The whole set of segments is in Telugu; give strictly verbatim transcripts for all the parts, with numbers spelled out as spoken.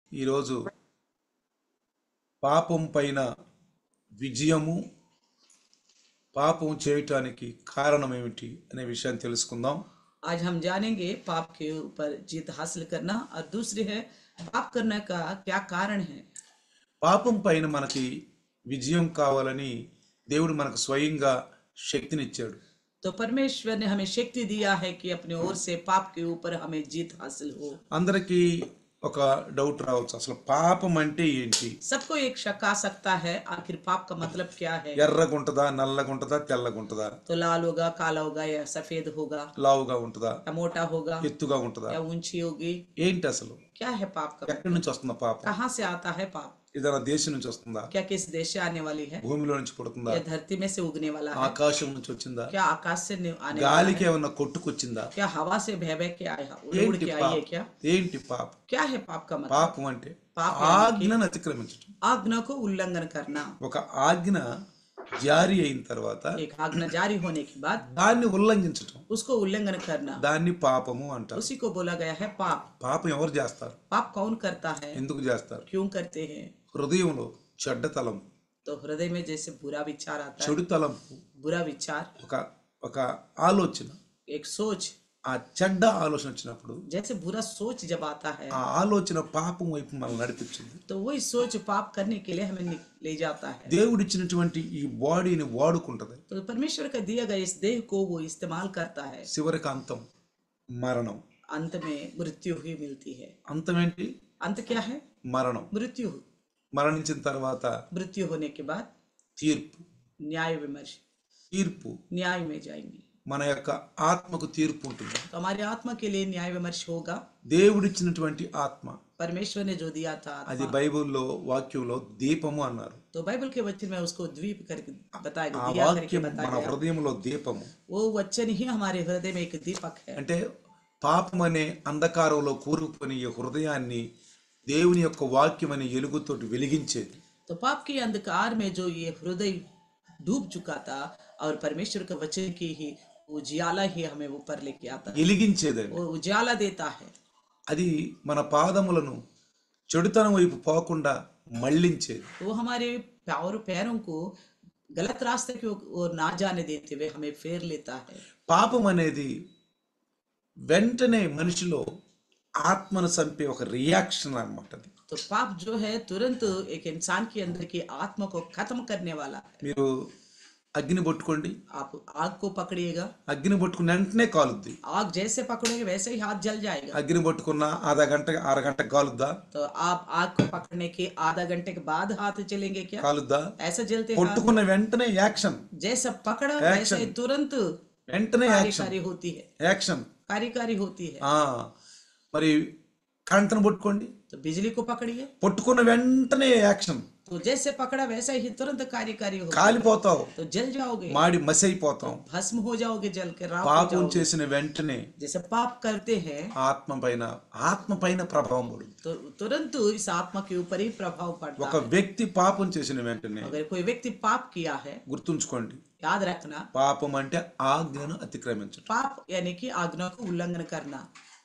ఈరోజు పాపం పైన విజయము, పాపం చేయటానికి కారణం ఏమిటి అనే విషయాన్ని తెలుసుకుందాం. आज हम जानेंगे पाप के ऊपर जीत हासिल करना और दूसरी है पाप करने का क्या कारण है। పాపం పైన మనకి విజయం కావాలని దేవుడు మనకు స్వయంగా శక్తినిచ్చాడు. तो परमेश्वर ने हमें शक्ति दिया है कि अपने ओर से पाप के ऊपर हमें जीत हासिल हो। అందరికీ ఒక డౌట్ రావచ్చు, అసలు పాపం అంటే ఏంటి? सबको एक शक आ सकता है, आखिर पाप का मतलब क्या है। ఎర్రగుంటదా, నల్లగుంటదా, తెల్లగుంటదా, तो लाल होगा, काला होगा या सफेद होगा, లావుగా ఉంటదా, या मोटा होगा ఎత్తుగా ఉంటదా, या ऊंची होगी। ఏంటి అసలు? क्या है पाप का, ఎక్కడి నుంచి వస్తుందా పాపం? कहाँ से आता है पाप? ఏదైనా దేశం నుంచి వస్తుందా? क्या किस देश से आने वाली है, భూమిలో నుంచి పుడుతుందా? या धरती में से उगने वाला है, ఆకాశం నుంచి వచ్చిందా? क्या आकाश से नि- आने वाला గాలికి है, ఏమన్నా కొట్టుకొచ్చిందా? क्या हवा से बह बह के आया, उड़ उड़ ఏంటి के आई है పాపం? क्या? ఏంటి పాపం? क्या है पाप का मतलब? పాపం అంటే పాపం అంటే ఆజ్ఞను అతిక్రమించడం. आज्ञा को उल्लंघन करना। ఒక ఆజ్ఞ జారీ అయిన తర్వాత एक आज्ञा जारी होने के बाद దాన్ని ఉల్లంఘించటం, उसको उल्लंघन करना, దాన్ని పాపము అంటారు. उसी को बोला गया है पाप। పాపం ఎవరు చేస్తారు? पाप कौन करता है, ఎందుకు చేస్తారు? क्यों करते हैं? హృదయంలో చెడ్డ తలంపు, तो हृदय में जैसे बुरा विचार आता है, చెడు తలంపు, बुरा विचार, ఒక ఒక ఆలోచన, एक सोच, ఆ చెడ్డ ఆలోచన వచ్చినప్పుడు जैसे बुरा सोच जब आता है ఆ ఆలోచన పాపం వైపు మనల్ని నడిపించింది. तो वही सोच पाप करने के लिए हमें नि- ले जाता है। దేవుడిచ్చినటువంటి ఈ బాడీని వాడుకుంటది, तो परमेश्वर का दिया गया इस देह को वो इस्तेमाल करता है, చివరికి అంతం మరణం. अंत में मृत्यु ही मिलती है। అంతం ఏంటి? अंत क्या है? మరణం. मृत्यु। మరణించిన తర్వాత मृत्यु होने के बाद తీర్పు. न्याय विमर्श, తీర్పు न्याय में जाएंगे। మన యొక్క ఆత్మకు తీర్పు ఉంటుంది. तो हमारी आत्मा के लिए न्याय विमर्श होगा। దేవుడిచ్చినటువంటి ఆత్మ, परमेश्वर ने जो दिया था అది आत्मा, బైబిల్లో వాక్యంలో దీపము అన్నారు. तो बाइबल के वचन में उसको द्वीप करके बताया ఆ गया, दिया करके వాక్యం बताया మన गया। హృదయంలో దీపము. वो वचन ही हमारे हृदय में एक दीपक है। అంటే పాపం అనే అంధకారంలో కూరుకుని ఈ హృదయాన్ని దేవుని యొక్క వాక్యం అనే ఎలుగుతోటి వెలిగించేది. तो पाप के अंधकार में जो ये हृदय डूब चुका था और परमेश्वर के वचन की ही उजियाला ही हमें ऊपर लेके आता है, వెలిగించేది. वो उजाला देता है। అది మన పాదములను చెడుతనం వైపు పోకుండా మళ్ళించేది. तो वो हमारे और पैरों को गलत रास्ते की ओर ना जाने देते हुए हमें फेर लेता है। పాపం అనేది వెంటనే మనిషిలో ఆత్మను చంపే ఒక రియాక్షన్ అన్నమాట. అది तो पाप जो है तुरंत एक इंसान के अंदर की आत्मा को खत्म करने वाला है। మీరు అగ్ని పట్టుకోండి, आप आग को पकड़िएगा, అగ్ని పట్టుకున్న వెంటనే కాలుద్ది. आग जैसे पकड़ोगे वैसे ही हाथ जल जाएगा। అగ్ని పట్టుకున్న ఆधा గంట అరగంట కాలుద్దా? तो आप आग को पकड़ने के आधा घंटे के बाद हाथ जलेंगे क्या? కాలుద్దా? ऐसा जलते हाथ, పట్టుకున్న వెంటనే యాక్షన్, जैसा पकड़ा Action. वैसे ही तुरंत వెంటనే యాక్షన్, कार्यकारी होती है, యాక్షన్. कार्यकारी होती है। ఆ మరి కరెంట్ను పట్టుకోండి, तो बिजली को पकड़िए, పట్టుకున్న వెంటనే యాక్షన్. तो जैसे पकड़ा वैसा ही तुरंत कार्यकारी होगा, కాలిపోతావు, तो जल जाओगे, మాడి మసి అయిపోతాం. भस्म हो जाओगे, जल के राख हो పాపం जाओगे। చేసిన వెంటనే जैसे पाप करते हैं ఆత్మ పైన ఆత్మ పైన ప్రభావం పడుతుంది. तो तुरंत इस आत्मा के ऊपर ही प्रभाव पड़ता ఒక है। వ్యక్తి పాపం చేసిన వెంటనే अगर कोई व्यक्ति पाप किया है, గుర్తుంచుకోండి, याद रखना, పాపం అంటే ఆజ్ఞను అతిక్రమించడం. पाप यानी कि आज्ञा को उल्लंघन करना।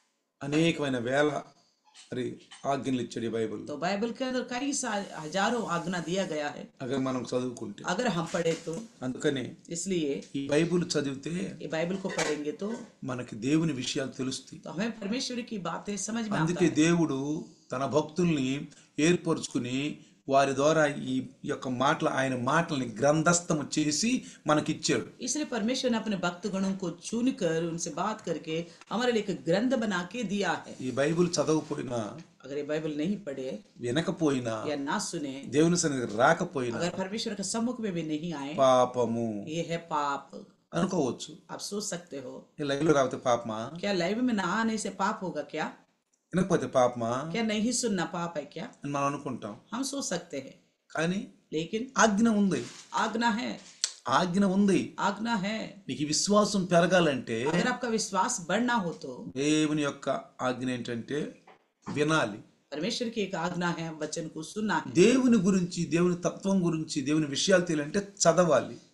అనేకమైన వేల మరి ఆజ్ఞలు ఇచ్చాడు ఈ బైబిల్. तो बाइबल के अंदर कई सा- हजारों आज्ञा दिया गया है అక్కడ మనం చదువుకుంటే. अगर हम पढ़े तो। అందుకని इसलिए ఈ బైబిల్ చదివితే ये बाइबल को पढ़ेंगे तो మనకి దేవుని విషయాలు తెలుస్తాయి. तो हमें परमेश्वर की बातें समझ में आता అందుకే है। దేవుడు తన భక్తుల్ని ఏర్పరచుకుని వారి ద్వారా ఈ యొక్క మాటలు ఆయన మాటల్ని గ్రంథస్థము చేసి మనకిచ్చాడు. इसलिए परमेश्वर ने अपने भक्त गणों को चुनकर उनसे बात करके हमारे लिए एक ग्रंथ बना के दिया है। ఈ బైబిల్ చదవకపోయినా, अगर ये बाइबल नहीं पढ़े వినకపోయినా, या ना सुने, దేవుని సన్నిధికి రాకపోయినా अगर परमेश्वर के सम्मुख में भी नहीं आए, పాపము ये है पाप। అనుకోవచ్చు. आप सोच सकते हो, ఈ లైవ్లో రాకపోతే పాపమా, क्या लाइव में ना आने से पाप होगा क्या? వినకపోతే పాపమా क्या नहीं सुनना पाप है क्या? అని మనం అనుకుంటాం. हम सोच सकते हैं, కానీ लेकिन ఆజ్ఞ ఉంది, आज्ञा है, ఆజ్ఞ ఉంది. आज्ञा है। నీకు విశ్వాసం పెరగాలంటే अगर आपका विश्वास बढ़ना हो तो దేవుని యొక్క ఆజ్ఞ ఏంటంటే వినాలి. परमेश्वर की एक आज्ञा है, वचन को सुनना है। దేవుని గురించి, దేవుని తత్వం గురించి, దేవుని విషయాలు తెలియాలంటే చదవాలి.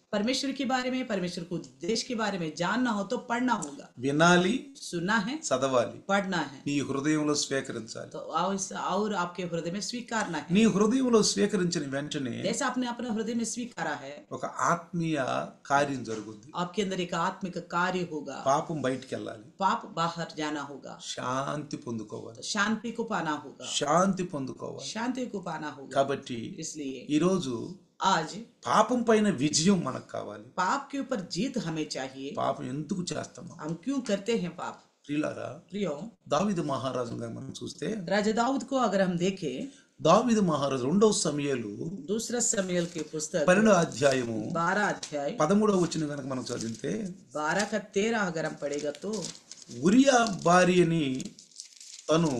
परमेश्वर के बारे में, परमेश्वर को देश के बारे में जानना हो तो पढ़ना होगा। వినాలి, सुनना है, చదవాలి, पढ़ना है, నీ హృదయంలో స్వీకరించాలి. तो आओ इस- और आपके हृदय में स्वीकारना है। నీ హృదయంలో స్వీకరించిన వెంటనే जैसा आपने अपने हृदय में स्वीकारा है, ఒక ఆత్మీయ కార్యం జరుగుద్ది. आपके अंदर एक आत्मिक कार्य होगा। పాపం బయటికి వెళ్ళాలి, पाप बाहर जाना होगा, శాంతి పొందుకోవాలి, तो शांति को पाना होगा, శాంతి పొందుకోవాలి. शांति को पाना होगा। కాబట్టి इसलिए ఈరోజు आज పాపం పైన విజయం మనకు కావాలి. पाप के ऊपर जीत हमें चाहिए। పాపం ఎందుకు చేస్తామా? हम क्यों करते हैं पाप? ప్రియులారా, प्रियो, దావీదు మహారాజుగా మనం చూస్తే राजा दाऊद को अगर हम देखें, దావీదు మహారాజు రెండవ సమయాలు दूसरा समूएल की पुस्तक పన్నెండో అధ్యాయము बारह अध्याय పదమూడవ వచ్చిన కనుక మనం చదివితే, बारह का तेरह अगर हम पढ़ेगा तो ఉరియా భార్యని తను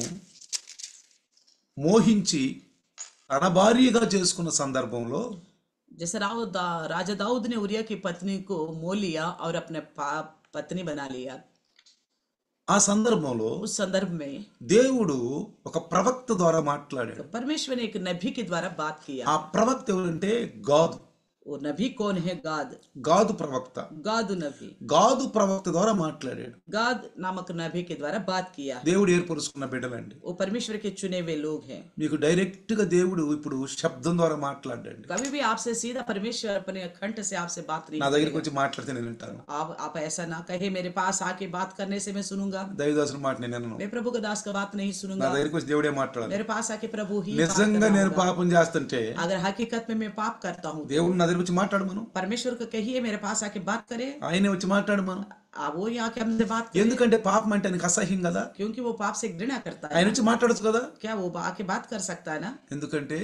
మోహించి తన భార్యగా చేసుకున్న సందర్భంలో जैसे राव दा, राजा दाऊद ने उरिया की पत्नी को मोल लिया और अपने पा- पत्नी बना लिया। ఆ సందర్భంలో उस संदर्भ में దేవుడు ఒక ప్రవక్త ద్వారా మాట్లాడాడు. तो परमेश्वर ने एक नबी के द्वारा बात किया। ఆ ప్రవక్త ఎవరంటే గాదు. वो नबी कौन है? गाद, గాదు ప్రవక్త. गाद नबी, గాదు ప్రవక్త ద్వారా మాట్లాడాడు. गाद नामक नबी के द्वारा बात किया। దేవుడు ఏర్పరుచుకున్న బిడ్డలండి. वो परमेश्वर के चुने हुए लोग हैं। మీకు డైరెక్ట్ గా దేవుడు ఇప్పుడు శబ్దం ద్వారా మాట్లాడండి. कभी भी आपसे सीधा परमेश्वर अपने कंठ से आपसे बात नहीं నా దగ్గరికి करेगा। వచ్చి మాట్లాడితే నేను వింటాను. आप आप ऐसा ना कहे मेरे पास आके बात करने से मैं सुनूंगा। దైవదాసుని మాట నేను వినను. मैं प्रभु का दास का बात नहीं నా सुनूंगा। దగ్గరికి వచ్చి దేవుడే మాట్లాడాలి. मेरे पास आके प्रभु ही बात నిజంగా करना నేను होगा। పాపం చేస్తుంటే अगर हकीकत में मैं पाप करता हूँ, దేవుడు నా దగ్గరికి వచ్చి మాట్లాడమను. परमेश्वर को कहिए मेरे पास आके बात करे। ఆయనే వచ్చి మాట్లాడమను. आप वो यहाँ के हमसे बात करे, ఎందుకంటే పాపం అంటే ఆయనకు అసహ్యం కదా. क्योंकि वो पाप से घृणा करता है। ఆయన వచ్చి మాట్లాడచ్చు కదా. क्या वो आके बात कर सकता है ना? ఎందుకంటే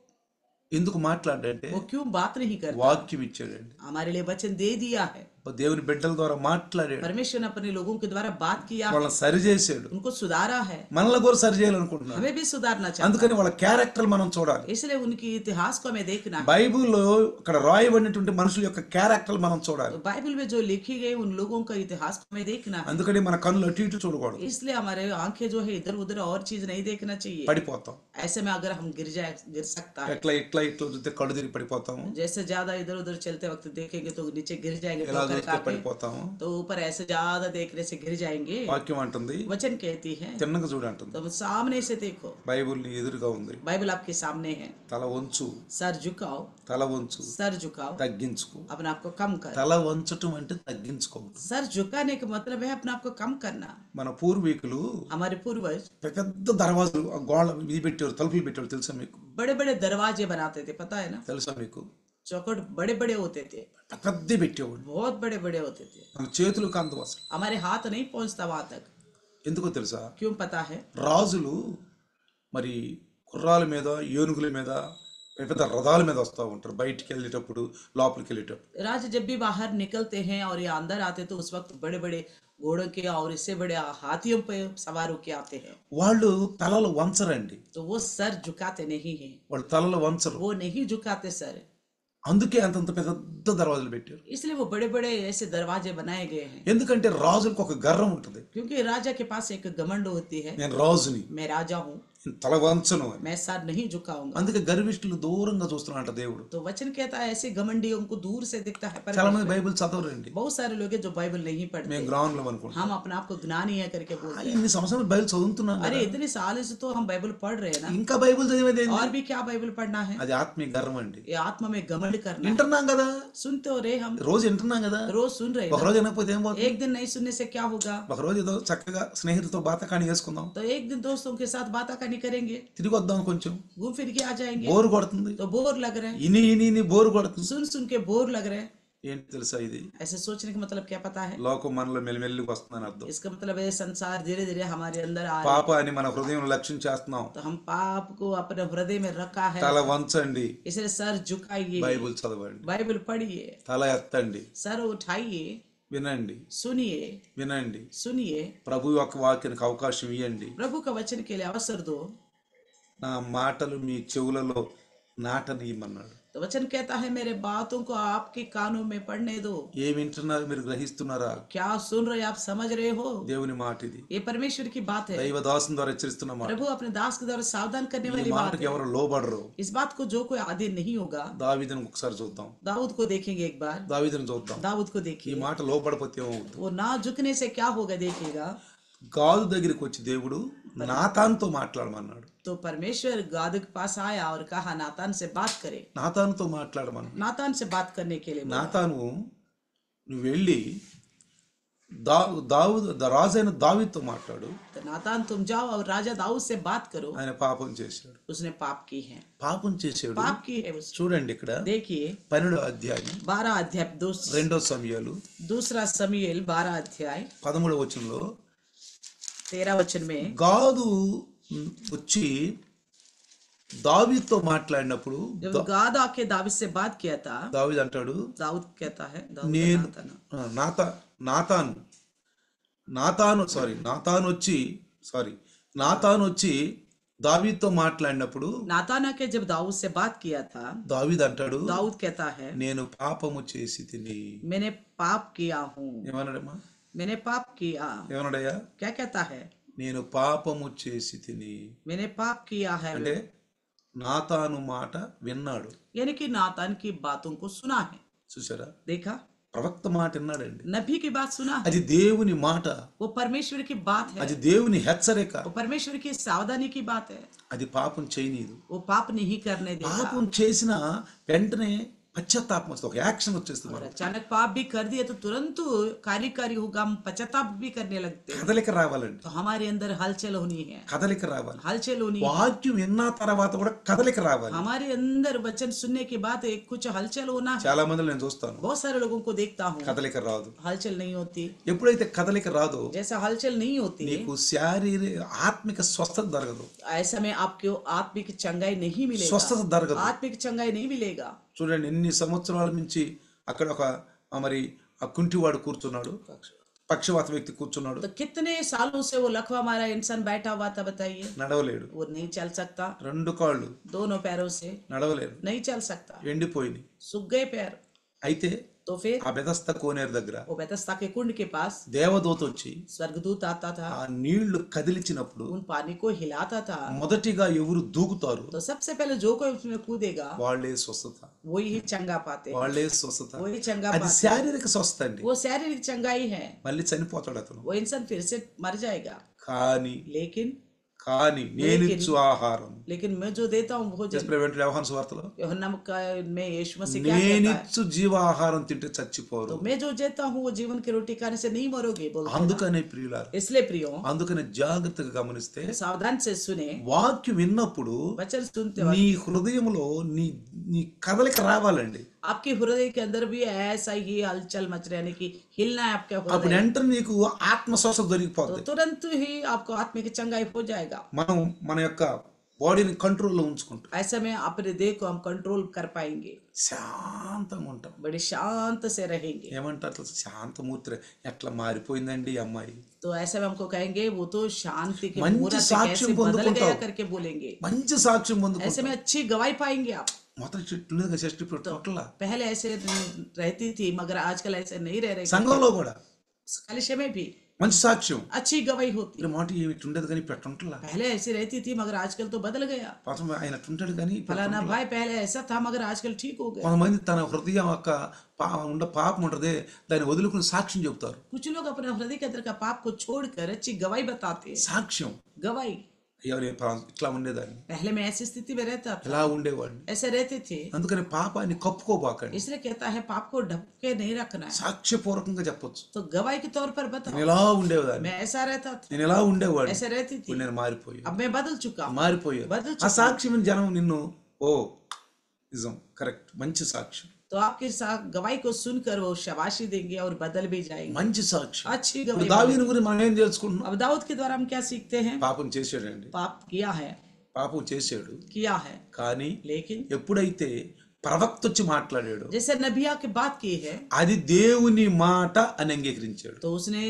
ఎందుకు మాట్లాడంటే वो क्यों बात नहीं करता? వాక్యం ఇచ్చాడండి. हमारे लिए वचन दे दिया है। దేవుని బిడ్డల ద్వారా మాట్లాడాడు. परमेश्वर ने अपने लोगों के द्वारा बात किया, వాళ్ళని సరి చేసాడు. उनको सुधारा है। మనల్ని కూడా సరి చేయాలనుకుంటున్నాడు. हमें भी सुधारना चाहिए, అందుకని వాళ్ళ క్యారెక్టర్ మనం చూడాలి. इसलिए उनकी इतिहास को हमें देखना है। బైబిల్లో ఇక్కడ రాయబడినటువంటి మనుషుల యొక్క క్యారెక్టర్ మనం చూడాలి. तो बाइबल में जो लिखी गई उन लोगों का इतिहास को हमें देखना है। అందుకని మన కన్నులు అటు ఇటు చూడకూడదు. इसलिए हमारे आंखें जो है इधर उधर और चीज नहीं देखना चाहिए। పడిపోతాం. ऐसे में अगर हम गिर जाए, गिर सकता है। ఎట్లా ఇట్లా ఇట్లా చూస్తే కళ్ళు తిరిగి పడిపోతాము. जैसे ज्यादा इधर उधर चलते वक्त देखेंगे तो नीचे गिर जाएंगे, ఇలా ठोकर చూస్తే खाके। పడిపోతాము. तो ऊपर ऐसे ज्यादा देखने से गिर जाएंगे। వాక్యం అంటుంది वचन कहती है తిన్నగా చూడంటుంది. तो सामने से देखो, బైబిల్ నీ ఎదురుగా ఉంది. बाइबल आपके सामने है। తల వంచు, सर झुकाओ, తల వంచు, सर झुकाओ, తగ్గించుకో. अपने आप को कम कर। తల వంచటం అంటే తగ్గించుకోవడం. सर झुकाने का मतलब है अपने आप को कम करना। మన పూర్వీకులు हमारे पूर्वज పెద్ద దర్వాజలు ఆ గోడ ఇది పెట్టారు, తలుపులు పెట్టారు. తెలుసా మీకు? बड़े बड़े दरवाजे बनाते थे, पता है ना? తెలుసా మీకు? चौखट बड़े बड़े होते थे, పెద్ద పెట్టేవాడు. बहुत बड़े बड़े होते थे। మన చేతులకు అందం అసలు. हमारे हाथ नहीं पहुंचता वहां तक। ఎందుకో తెలుసా? क्यों पता है? రాజులు మరి గుర్రాల మీద, ఏనుగుల మీద, పెద్ద పెద్ద రథాల మీద వస్తూ ఉంటారు బయటికి వెళ్ళేటప్పుడు, లోపలికి వెళ్ళేటప్పుడు. राज जब भी बाहर निकलते हैं और ये अंदर आते तो उस वक्त बड़े बड़े घोड़ों के और इससे बड़े हाथियों पे सवार होके आते हैं। వాళ్ళు తలలు వంచరండి. तो वो सर झुकाते नहीं हैं, వాళ్ళు తలలు వంచరు. वो नहीं झुकाते सर। అందుకే అంతంత పెద్ద దర్వాజలు పెట్టారు. इसलिए वो बड़े बड़े ऐसे दरवाजे बनाए गए हैं। ఎందుకంటే రాజులకు ఒక గర్వం ఉంటుంది. क्योंकि राजा के पास एक घमंड होती है, నేను రాజుని, मैं राजा हूँ, తల వంచను అని. मैं सर नहीं झुकाऊंगा। అందుకే గర్విష్ఠులు దూరంగా చూస్తున్నాడంట దేవుడు. तो वचन कहता है ऐसे घमंडियों को दूर से दिखता है। చాలా మంది परमेश्वर। బైబిల్ చదవరండి. बहुत सारे लोग हैं जो बाइबल नहीं पढ़ते। మేము గ్రౌండ్ లో అనుకుంటాం. हम अपने आप को ज्ञानी है करके बोलते हैं। ఇన్ని సంవత్సరాలు బైబిల్ చదువుతున్నాం अरे కదా. इतने साल से तो हम बाइबल पढ़ रहे हैं ना, ఇంకా బైబిల్ చదివేది ఏంది? और भी क्या बाइबल पढ़ना है? అది ఆత్మీయ గర్వం అండి. ये आत्मा में घमंड करना है। వింటున్నాం కదా, सुनते हो रहे हम, రోజు వింటున్నాం కదా. रोज सुन रहे हैं ఒక ना। రోజు వినకపోతే ఏం పోతుంది? एक दिन नहीं सुनने से क्या होगा? ఒక రోజు ఏదో చక్కగా స్నేహితులతో బాతకాని వేసుకుందాం, तो एक दिन दोस्तों के साथ बाताकानी करेंगे, తిరిగి వద్దాం. కొంచెం घूम फिर के आ जाएंगे, బోరు కొడుతుంది. तो बोर लग रहे हैं, ఇని ఇని ఇని బోరు కొడుతుంది. सुन सुन के बोर लग रहे हैं। ఏంటి తెలుసా? ఇది ऐसे सोचने का मतलब क्या पता है? లోకం మనలో మెల్లిమెల్లికి వస్తుందని అర్థం. इसका मतलब है संसार धीरे धीरे हमारे अंदर आ रहा है। పాపాన్ని మన హృదయం లక్ష్యం చేస్తున్నాం. तो हम पाप को अपने हृदय में रखा है, తల వంచండి, इसलिए सर झुकाइए, బైబిల్ చదవండి, बाइबल पढ़िए, తల ఎత్తండి, सर उठाइए, వినండి, सुनिए, వినండి. सुनिए, ప్రభు యొక్క వాక్యానికి అవకాశం ఇవ్వండి. प्रभु का वचन के लिए अवसर दो। నా మాటలు మీ చెవులలో నాటనీయమన్నాడు. तो वचन कहता है मेरे बातों को आपके कानों में पड़ने दो। ఏ వింటున్నారు మీరు గ్రహిస్తున్నారా? क्या सुन रहे आप समझ रहे हो? దేవుని మాట ఇది, ये परमेश्वर की बात है। దైవ దాసుని ద్వారా హెచ్చరిస్తున్న మాట. प्रभु अपने दास के द्वारा सावधान करने ఈ वाली बात మాటకి है। ఎవరు లోబడరు. इस बात को जो कोई आदि नहीं होगा, దావీదుని ఒకసారి చూద్దాం. दाऊद को देखेंगे एक बार। దావీదుని చూద్దాం. दाऊद को ఈ देखिए, మాట లోబడపోతే ఏమవుతుంది? वो ना झुकने से क्या होगा देखिएगा। గాదు దగ్గరికి వచ్చి దేవుడు నాతానుతో మాట్లాడమన్నాడు. तो परमेश्वर गाद के पास आया और कहा नातान से बात करे। నాతానుతో మాట్లాడమన్నాడు. नातान से बात करने के लिए बोला। నాతాను నువ్వు వెళ్ళి దా దావుదు రాజైన దావీదుతో మాట్లాడు, तो नातान तुम जाओ और राजा दाऊद से बात करो, ఆయన పాపం చేశాడు. उसने पाप की है। పాపం చేశాడు. पाप की है उसने। చూడండి ఇక్కడ देखिए పన్నెండో అధ్యాయం बारह अध्याय दूस- రెండో సమయాలు दूसरा समूएल बारह अध्याय పదమూడవ వచనంలో तेरह वचन में గాదు వచ్చి దావీదుతో మాట్లాడినప్పుడు जब गाद आके दाऊद से बात किया था, దావీదు అంటాడు, दाऊद कहता है दाऊद నేను नातान, ఆ, నాతా నాతాను నాతాను సారీ నాతాను వచ్చి సారీ నాతాను వచ్చి దావీదుతో మాట్లాడినప్పుడు नातान आके जब दाऊद से बात किया था, దావీదు అంటాడు, दाऊद कहता है నేను పాపము చేసి తిని. मैंने पाप किया हूँ, ఏమన్నాడమ్మా? मैंने पाप किया। ఏమన్నాడయ్యా? क्या कहता है? నేను పాపము చేసి తిని. मैंने पाप किया है, అంటే నాతాను మాట విన్నాడు. यानी कि नातान की बातों को सुना है। చూసారా? देखा, ప్రవక్త మాట విన్నాడండి. नबी की बात सुना है। అది దేవుని మాట, वो परमेश्वर की बात है, అది దేవుని హెచ్చరిక. वो परमेश्वर की सावधानी की बात है। అది పాపం చేయనీదు. वो पाप नहीं करने देगा। పాపం చేసిన వెంటనే పశ్చాత్తాపం వస్తుంది, ఒక యాక్షన్ వచ్చేస్తుంది. और మనం अचानक पाप भी कर दिए तो तुरंत कार्यकारी होगा, हम पश्चाताप भी करने लगते हैं। కదలిక రావాలండి. तो हमारे अंदर हलचल होनी है, కదలిక రావాలి. हलचल होनी है। వాక్యం విన్న తర్వాత కూడా కదలిక రావాలి. हमारे अंदर वचन सुनने के बाद एक कुछ हलचल होना है। చాలా మంది నేను చూస్తాను, बहुत सारे लोगों को देखता हूँ కదలిక రాదు. हलचल नहीं होती। ఎప్పుడైతే కదలిక రాదో जैसा हलचल नहीं होती నీకు శారీరక ఆత్మిక స్వస్థత జరగదు. ऐसा में आपको आत्मिक चंगाई नहीं मिलेगा, స్వస్థత జరగదు. आत्मिक चंगाई नहीं मिलेगा। చూడండి, ఎన్ని సంవత్సరాల నుంచి అక్కడ ఒక ఆ మరి ఆ కుంటివాడు కూర్చున్నాడు, పక్షవాత వ్యక్తి కూర్చున్నాడు, तो कितने सालों से वो लकवा मारा इंसान बैठा हुआ था बताइए। నడవలేడు. वो नहीं चल सकता, రెండు కాళ్ళు दोनों पैरों से నడవలేరు, नहीं चल सकता, ఎండిపోయినాయి. सूख गए पैर। అయితే तो फिर ఆ బెదస్త కోనేరు దగ్గర वो बेतस्ता के कुंड के पास దేవదూత వచ్చి स्वर्गदूत आता था, ఆ నీళ్లు కదిలించినప్పుడు उन पानी को हिलाता था। మొదటిగా ఎవరు దూకుతారు? तो सबसे पहले जो कोई उसमें कूदेगा వాళ్ళే స్వస్థత, वही ही चंगा पाते हैं, వాళ్ళే స్వస్థత. वही चंगा అది पाते हैं। శారీరక స్వస్థత అండి. वो शारीरिक चंगाई है, మళ్ళీ చనిపోతాడు అతను. वो इंसान फिर से मर जाएगा। కానీ लेकिन కానీ నేనిచ్చు ఆహారం, लेकिन मैं जो देता हूँ भोजन, వ్యవహార సువార్తలో यूहन्ना का में यीशु मसीह क्या कहता है? నేనిచ్చు జీవాహారం తింటే చచ్చిపోరు. तो मैं जो देता हूँ वो जीवन की रोटी खाने से नहीं मरोगे बोलते हैं। అందుకనే ప్రియులారా, इसलिए प्रियो అందుకనే జాగ్రత్తగా గమనిస్తే सावधान से सुने, వాక్యం విన్నప్పుడు वचन सुनते वक्त నీ హృదయంలో నీ నీ కదలిక రావాలండి. आपके हृदय के अंदर भी ऐसा ही हलचल मच रहा है, यानी कि हिलना है आपके అప్పుడు हृदय। వెంటనే నీకు ఆత్మశ్వాస तो దొరికిపోతుంది. तुरंत ही आपको आत्मिक चंगाई हो जाएगा। మనం మన యొక్క బాడీని కంట్రోల్లో ఉంచుకుంటాం, ऐसे में अपने देह को हम कंट्रोल कर पाएंगे, శాంతంగా ఉంటాం. बड़े शांत से रहेंगे। ఏమంటారు అట్లా శాంతమూర్తి ఎట్లా మారిపోయిందండి ఈ అమ్మాయి? तो ऐसे में हमको कहेंगे वो तो शांति के మంచి मूर्त से సాక్ష్యం कैसे बदल गया పొందుకుంటావు. करके बोलेंगे। మంచి సాక్ష్యం ऐसे పొందుకుంటాం. में अच्छी गवाही पाएंगे आप। మొదటి చెట్టు ఉండేది చెట్టు ఇప్పుడు టోటల్లా पहले ऐसे रहती थी मगर आजकल ऐसे नहीं रह रही। సంఘంలో కూడా कलिशे में भी మంచి సాక్ష్యం अच्छी गवाही होती। ఈ మాట ఏమి ఉండేది కానీ ఇప్పుడు ఉంటలా. पहले ऐसी रहती थी मगर आजकल तो बदल गया। పాపం ఆయన ఉంటాడు కానీ ఇప్పుడు फलाना అట్టుంటలా. भाई पहले ऐसा था मगर आजकल ठीक हो गया। కొంతమంది తన హృదయం యొక్క పా ఉండ పాపం ఉంటదే దాన్ని వదులుకుని సాక్ష్యం చెబుతారు. कुछ लोग अपने हृदय के अंदर का पाप को छोड़कर अच्छी गवाही बताते हैं। సాక్ష్యం गवाही, ఎవరి ఇట్లా ఉండేదాన్ని, पहले मैं ऐसी स्थिति में रहता था, ఎలా ఉండేవాడిని. ऐसे रहते थे। అందుకని పాపాన్ని కప్పుకోబాకండి, इसलिए कहता है पाप को ढक के नहीं रखना है। సాక్ష్యపూర్వకంగా చెప్పొచ్చు. तो गवाही के तौर पर बताओ, నేను ఎలా ఉండేవాడిని, मैं ऐसा रहता था, నేను ఎలా ఉండేవాడిని, ऐसे रहती थी, ఇప్పుడు నేను మారిపోయాను. अब मैं बदल चुका हूँ। మారిపోయాను. బదులు ఆ సాక్ష్యం జనం నిన్ను ఓ నిజం కరెక్ట్ మంచి సాక్ష్యం, तो आपके साथ गवाही को सुनकर वो शाबाशी देंगे और बदल भी जाएंगे। మంచి సాక్ష్యం. अच्छी ఇప్పుడు गवाही। దావీదు గురించి మనం ఏం తెలుసుకుంటున్నాం? अब दाऊद के द्वारा हम क्या सीखते हैं? పాపం చేసాడండి, पाप किया है, పాపం చేసాడు. किया है, కానీ लेकिन ఎప్పుడైతే ప్రవక్త వచ్చి మాట్లాడాడు जैसे नबिया की बात की है అది దేవుని మాట అని అంగీకరించాడు. तो उसने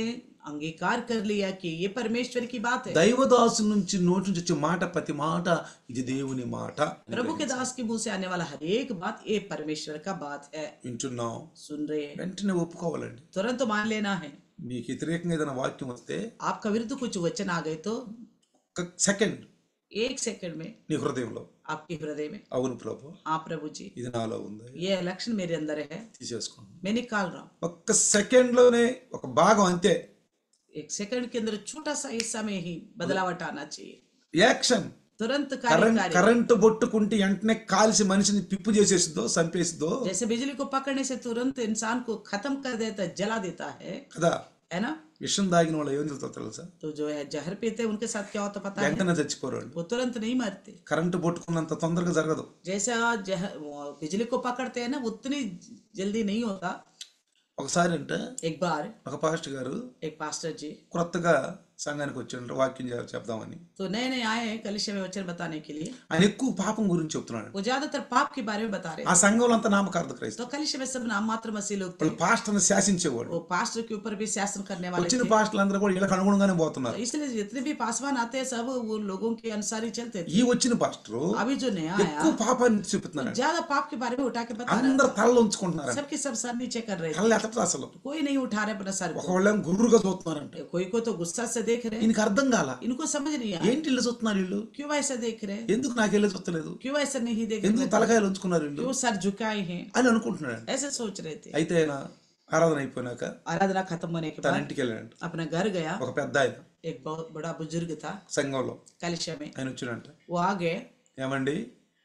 अंगीकार कर लिया कि ये परमेश्वर की बात है। దైవదాసు నుంచి నోటి నుంచి వచ్చే మాట ప్రతి మాట ఇది దేవుని మాట అని प्रभु के दास के मुंह से आने वाला हर एक बात ये परमेश्वर का बात है। వింటున్నాం. सुन रहे हैं, వెంటనే ఒప్పుకోవాలండి. तुरंत मान लेना है। మీకు వ్యతిరేకంగా ఏదైనా వాక్యం వస్తే आपका विरुद्ध कुछ वचन आ गए तो ఒక సెకండ్ एक सेकंड में నీ హృదయంలో आपके हृदय में, అవును ప్రభు हाँ प्रभु जी ఇది నాలో ఉంది ये लक्षण मेरे अंदर है, తీసేసుకోండి. मैं निकाल रहा हूँ। ఒక్క సెకండ్ లోనే ఒక భాగం అంతే एक सेकंड के अंदर छोटा सा हिस्सा में ही बदलावट आना चाहिए। యాక్షన్. तुरंत కరెంట్ कार्य కరెంటు బొట్టుకుంటే వెంటనే కాల్చి మనిషిని పిప్పు చేసేసిద్దో చంపేసిద్దో जैसे बिजली को पकड़ने से तुरंत इंसान को खत्म कर देता, जला देता है కదా. है ना। విషం దాగిన వాళ్ళు ఏం చెప్తారు తెలుసా? तो जो है जहर पीते हैं, उनके साथ क्या होता पता है, వెంటనే చచ్చిపోరు. वो तुरंत नहीं मरते। కరెంటు పట్టుకున్నంత తొందరగా జరగదు. जैसा जहर वो बिजली को पकड़ते हैं ना, उतनी जल्दी नहीं होता। ఒకసారి అంటే एक बार ఒక పాస్టర్ గారు एक पास्टर जी కొత్తగా సంఘానికి వచ్చాడు వాక్యం చెప్- చెప్దామని. तो नए नए आए हैं कलीसिया में वचन बताने के लिए। ఆయన ఎక్కువ పాపం గురించి చెప్తున్నాడు. वो ज्यादातर पाप के बारे में बता रहे ఆ हैं। సంఘంలో అంతా నామకార్థ క్రైస్తవులు. तो कलीसिया में सब नाम मात्र मसीह लोग थे। వాళ్ళు పాస్టర్ని శాసించేవాడు. वो पास्टर के ऊपर भी शासन करने वाले వచ్చిన थे। పాస్టర్లు అందరూ కూడా వీళ్ళకి అనుగుణంగానే పోతున్నారు. तो इसलिए जितने भी पासवान आते हैं सब वो लोगों के अनुसार ही चलते थे। ఈ వచ్చిన పాస్టరు अभी जो नया ఎక్కువ आया పాపాన్ని చూపుతున్నాడు. ज्यादा पाप के बारे में उठा के बता रहा అందరు తలలో ఉంచుకుంటున్నారు. है। सबके सब सर नीचे कर रहे थे, తలలో ఎత్తట అసలు कोई नहीं उठा रहे अपना सर को। ఒకళ్ళేం గుర్రుగా చూస్తున్నారంట. कोई को तो गुस्सा से देख रहे हैं, ఈయనకి అర్థం కాల. इनको समझ नहीं आया ఏంటి ఇల్లు చూస్తున్నారు వీళ్ళు? क्यों ऐसा देख रहे हैं, ఎందుకు నాకెళ్ళి చూస్తలేదు? क्यों ऐसा नहीं देख ఎందుకు रहे, తలకాయలు ఉంచుకున్నారు వీళ్ళు क्यों सर झुकाए हैं, అని అనుకుంటున్నాడు. ऐसे सोच रहे थे। అయితే ఆయన ఆరాధన అయిపోయినాక आराधना खत्म होने के తన बाद ఇంటికి వెళ్ళాడంట. अपना घर गया। ఒక పెద్ద ఆయన एक बहुत बड़ा बुजुर्ग था సంఘంలో कलिशा में, ఆయన వచ్చినంట. वो आ गए। ఏమండి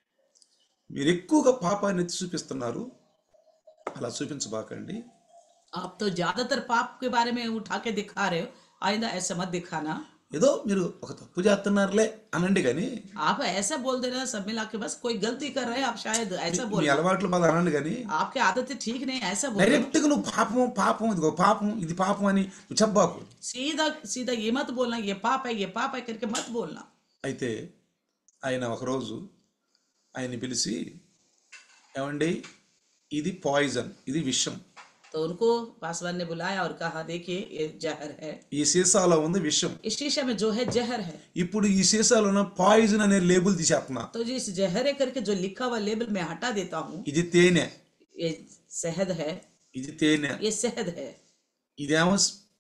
మీరు ఎక్కువగా పాపాన్ని ఎత్తి చూపిస్తున్నారు, అలా చూపించబాకండి. आप तो ज्यादातर पाप के बारे में उठा के दिखा रहे हो, आइंदा ऐसा मत दिखाना। ఏదో మీరు ఒక తప్పు చేస్తున్నారులే అనండి, కానీ आप ऐसा बोल देना सब मिला के, बस कोई गलती कर रहे हैं आप, शायद ऐसा మీ बोल, అలవాట్లు బాధ అనండి, కానీ आपके आदतें ठीक नहीं, ऐसा बोल। డైరెక్ట్ గా నువ్వు పాపం పాపం ఇదిగో పాపం ఇది పాపం అని నువ్వు చెప్పబాకు. सीधा सीधा ये मत बोलना ये पाप है ये पाप है करके मत बोलना। అయితే ఆయన ఒకరోజు ఆయన్ని పిలిచి, ఏమండి ఇది పాయిజన్, ఇది విషం, तो उनको पासवान ने बुलाया और कहा देखिए ये जहर है, ఈ సీసాలో ఉంది విషం. इस शीशे में जो है जहर है। ఇప్పుడు ఈ సీసాలో ఉన్న పాయిజన్ అనే లేబుల్ తీసేస్తున్నా. तो जिस जहर है करके जो लिखा हुआ लेबल मैं हटा देता हूँ, ఇది తేనె, ये शहद है, ఇది తేనె, ये शहद है, ఇదేమో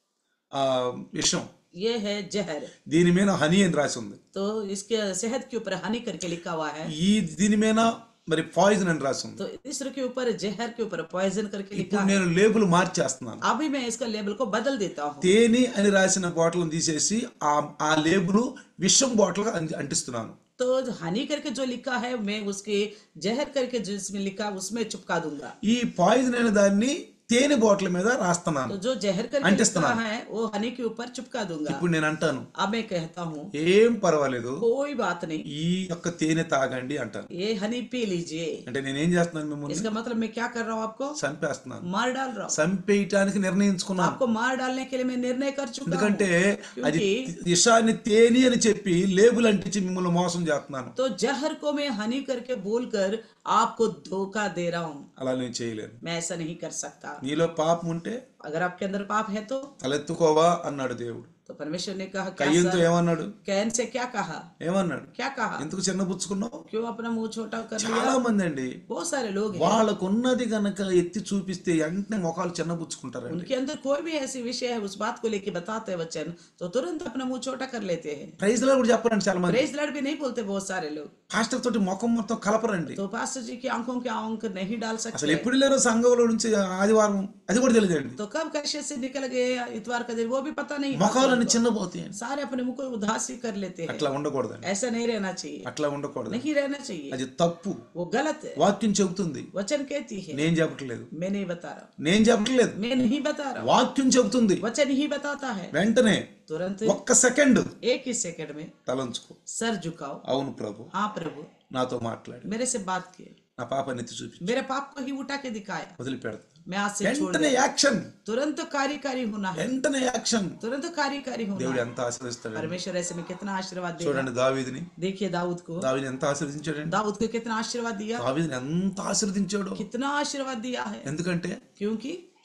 ఆ, విషం. ये है जहर। దీని మీద హనీ అని రాసి ఉంది. तो इसके शहद के ऊपर हानि करके लिखा हुआ है, ఈ దీని మీద మరి పాయిజన్ అని రాసి ఉంది. तो इस के ऊपर जहर के ऊपर पॉइजन करके लिखा ఇప్పుడు है। నేను లేబుల్ మార్చేస్తున్నాను. अभी मैं इसका लेबल को बदल देता हूँ। తేనె అని రాసిన బాటిల్ తీసేసి ఆ ఆ లేబుల్ విషం బాటిల్ అంటిస్తున్నాను. तो हानि करके जो लिखा है मैं उसके जहर करके जिसमें लिखा उसमें चिपका दूंगा। ఈ పాయిజన్ అనే దాన్ని తేనె బాటిల్ మీద రాస్తున్నాను. तो जो जहर करके लिखा అంటిస్తున్నాను. है वो हानि के ऊपर चिपका दूंगा। ఇప్పుడు నేను అంటాను, अब मैं कहता हूँ ఏం పర్వాలేదు, कोई बात नहीं, ఈ యొక్క తేనె తాగండి అంటాను. ये हनी पी लीजिए। అంటే నేనేం చేస్తున్నాను, మిమ్మల్ని इसका मतलब मैं क्या कर रहा हूँ, आपको చంపేస్తున్నాను. मार डाल रहा हूँ। చంపేయటానికి నిర్ణయించుకున్నాను. आपको मार डालने के लिए मैं निर्णय कर चुका हूँ, ఎందుకంటే అది क्योंकि విషాన్ని తేనె అని చెప్పి లేబుల్ అంటించి మిమ్మల్ని మోసం చేస్తున్నాను. तो जहर को मैं हानि करके बोलकर आपको धोखा दे रहा हूँ। అలా నేను చేయలేను. मैं ऐसा नहीं कर सकता। నీలో పాపం ఉంటే अगर आपके अंदर पाप है तो తలెత్తుకోవా అన్నాడు దేవుడు. तो परमेश्वर ने कहा क्या కయ్యంతో सर? ఏమన్నాడు कैन से क्या कहा, ఏమన్నాడు क्या कहा, ఎందుకు చిన్నబుచ్చుకున్నావు? क्यों अपना मुंह छोटा कर लिया। చాలా మంది అండి बहुत सारे लोग हैं, వాళ్ళకు ఉన్నది గనక ఎత్తి చూపిస్తే వెంటనే ముఖాలు చిన్నబుచ్చుకుంటారండి. उनके अंदर कोई भी ऐसी विषय है उस बात को लेके बताते हैं वचन, तो तुरंत अपना मुंह छोटा कर लेते हैं। ప్రైజ్ లా కూడా చెప్పరండి చాలా మంది. प्रेज लड़ भी नहीं बोलते बहुत सारे लोग। పాస్టర్ తోటి ముఖం మొత్తం కలపరండి. तो पास्टर जी की आंखों के आंख नहीं डाल అసలు सकते। ఎప్పుడు లేరో సంఘంలో నుంచి ఆదివారం అది కూడా తెలియదండి. तो कब कैसे से निकल गए इतवार का दिन वो भी पता नहीं। ముఖాలన్నీ చిన్నపోతాయండి. सारे अपने मुंह को उदासी कर लेते हैं। అట్లా ఉండకూడదండి. ऐसा नहीं रहना चाहिए, అట్లా ఉండకూడదు. नहीं रहना चाहिए, అది తప్పు. वो गलत है। వాక్యం చెబుతుంది, वचन कहती है, నేను చెప్పట్లేదు. मैं नहीं बता रहा, నేను చెప్పట్లేదు, मैं नहीं बता रहा, వాక్యం చెబుతుంది. वचन ही बताता है। వెంటనే तुरंत ఒక్క సెకండ్ एक ही सेकंड में తలంచుకో. सर झुकाओ, అవును ప్రభు हाँ प्रभु నాతో మాట్లాడి मेरे से बात किए, నా పాపాన్ని ఎత్తి చూపి मेरे पाप को ही उठा के दिखाया, వదిలిపెడతా. मैं आज से छोड़ వెంటనే दिया। యాక్షన్, तुरंत कार्यकारी होना है, వెంటనే యాక్షన్. तुरंत कार्यकारी होना దేవుడు है। ఎంత ఆశీర్వదిస్తాడు परमेश्वर ऐसे में कितना आशीर्वाद दिया। చూడండి దావీదుని. देखिए दाऊद को, దావీదుని ఎంత ఆశీర్వదించాడండి. दाऊद को कितना आशीर्वाद दिया, దావీదుని ఎంత ఆశీర్వదించాడు. कितना आशीर्वाद दिया है, ఎందుకంటే क्योंकि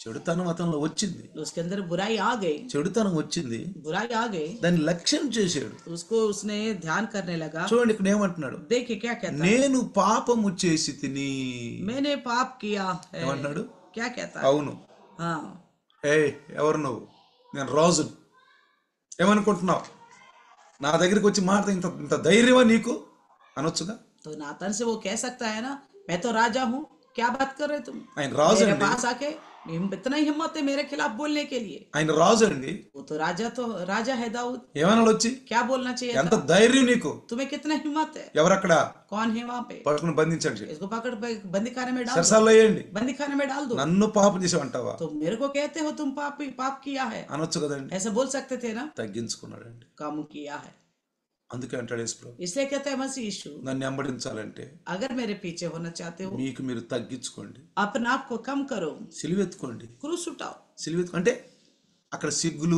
చెడుతనం అతనిలో వచ్చింది, उसके अंदर बुराई आ गई, చెడుతనం వచ్చింది, बुराई आ गई, దాన్ని లక్ష్యం చేశాడు. तो उसको उसने ध्यान करने लगा. చూడండి ఇక్కడ ఏమంటున్నాడు, देखिए क्या कहता है, నేను పాపము చేసి తిని. मैंने पाप किया है. ఏమంటున్నాడు, क्या कहता है, అవును, हाँ, ఏ ఎవరు నువ్వు, నేను రాజు, ఏమనుకుంటున్నావు, నా దగ్గరికి వచ్చి మాట ఇంత ఇంత ధైర్యమా నీకు అనొచ్చుగా. तो नातन से वो कह सकता है ना, मैं तो राजा हूँ, क्या बात कर रहे तुम, ఆయన రాజు मेरे అండి, पास आके इतना ही हिम्मत है मेरे खिलाफ बोलने के लिए. ఆయన రాజు అండి. वो तो राजा तो राजा है दाऊद, ఏమన్నాడు వచ్చి, क्या बोलना चाहिए ఎంత था, ధైర్యం నీకు, तुम्हें कितना हिम्मत है, ఎవరక్కడ कौन है वहां पे, పట్టుకుని బంధించండి, इसको पकड़ पे बंदी खाने में डाल दो, సరసాల్లో వేయండి, बंदी खाने में डाल दो. నన్ను పాపం చేసావంటావా तो मेरे को कहते हो तुम पाप पाप किया है, అనొచ్చు కదండి. ऐसा बोल सकते थे ना, తగ్గించుకున్నాడండి. काम किया है. అందుకే అంటాడు యేసు ప్రభు, इसलिए कहता है मसीह यीशु, నన్ను వెంబడించాలంటే अगर मेरे पीछे होना चाहते हो, మీకు మీరు తగ్గించుకోండి, अपने आप को कम करो, సిలువెత్తుకోండి. क्रूस उठाओ. సిలువెత్తు అంటే అక్కడ సిగ్గులు,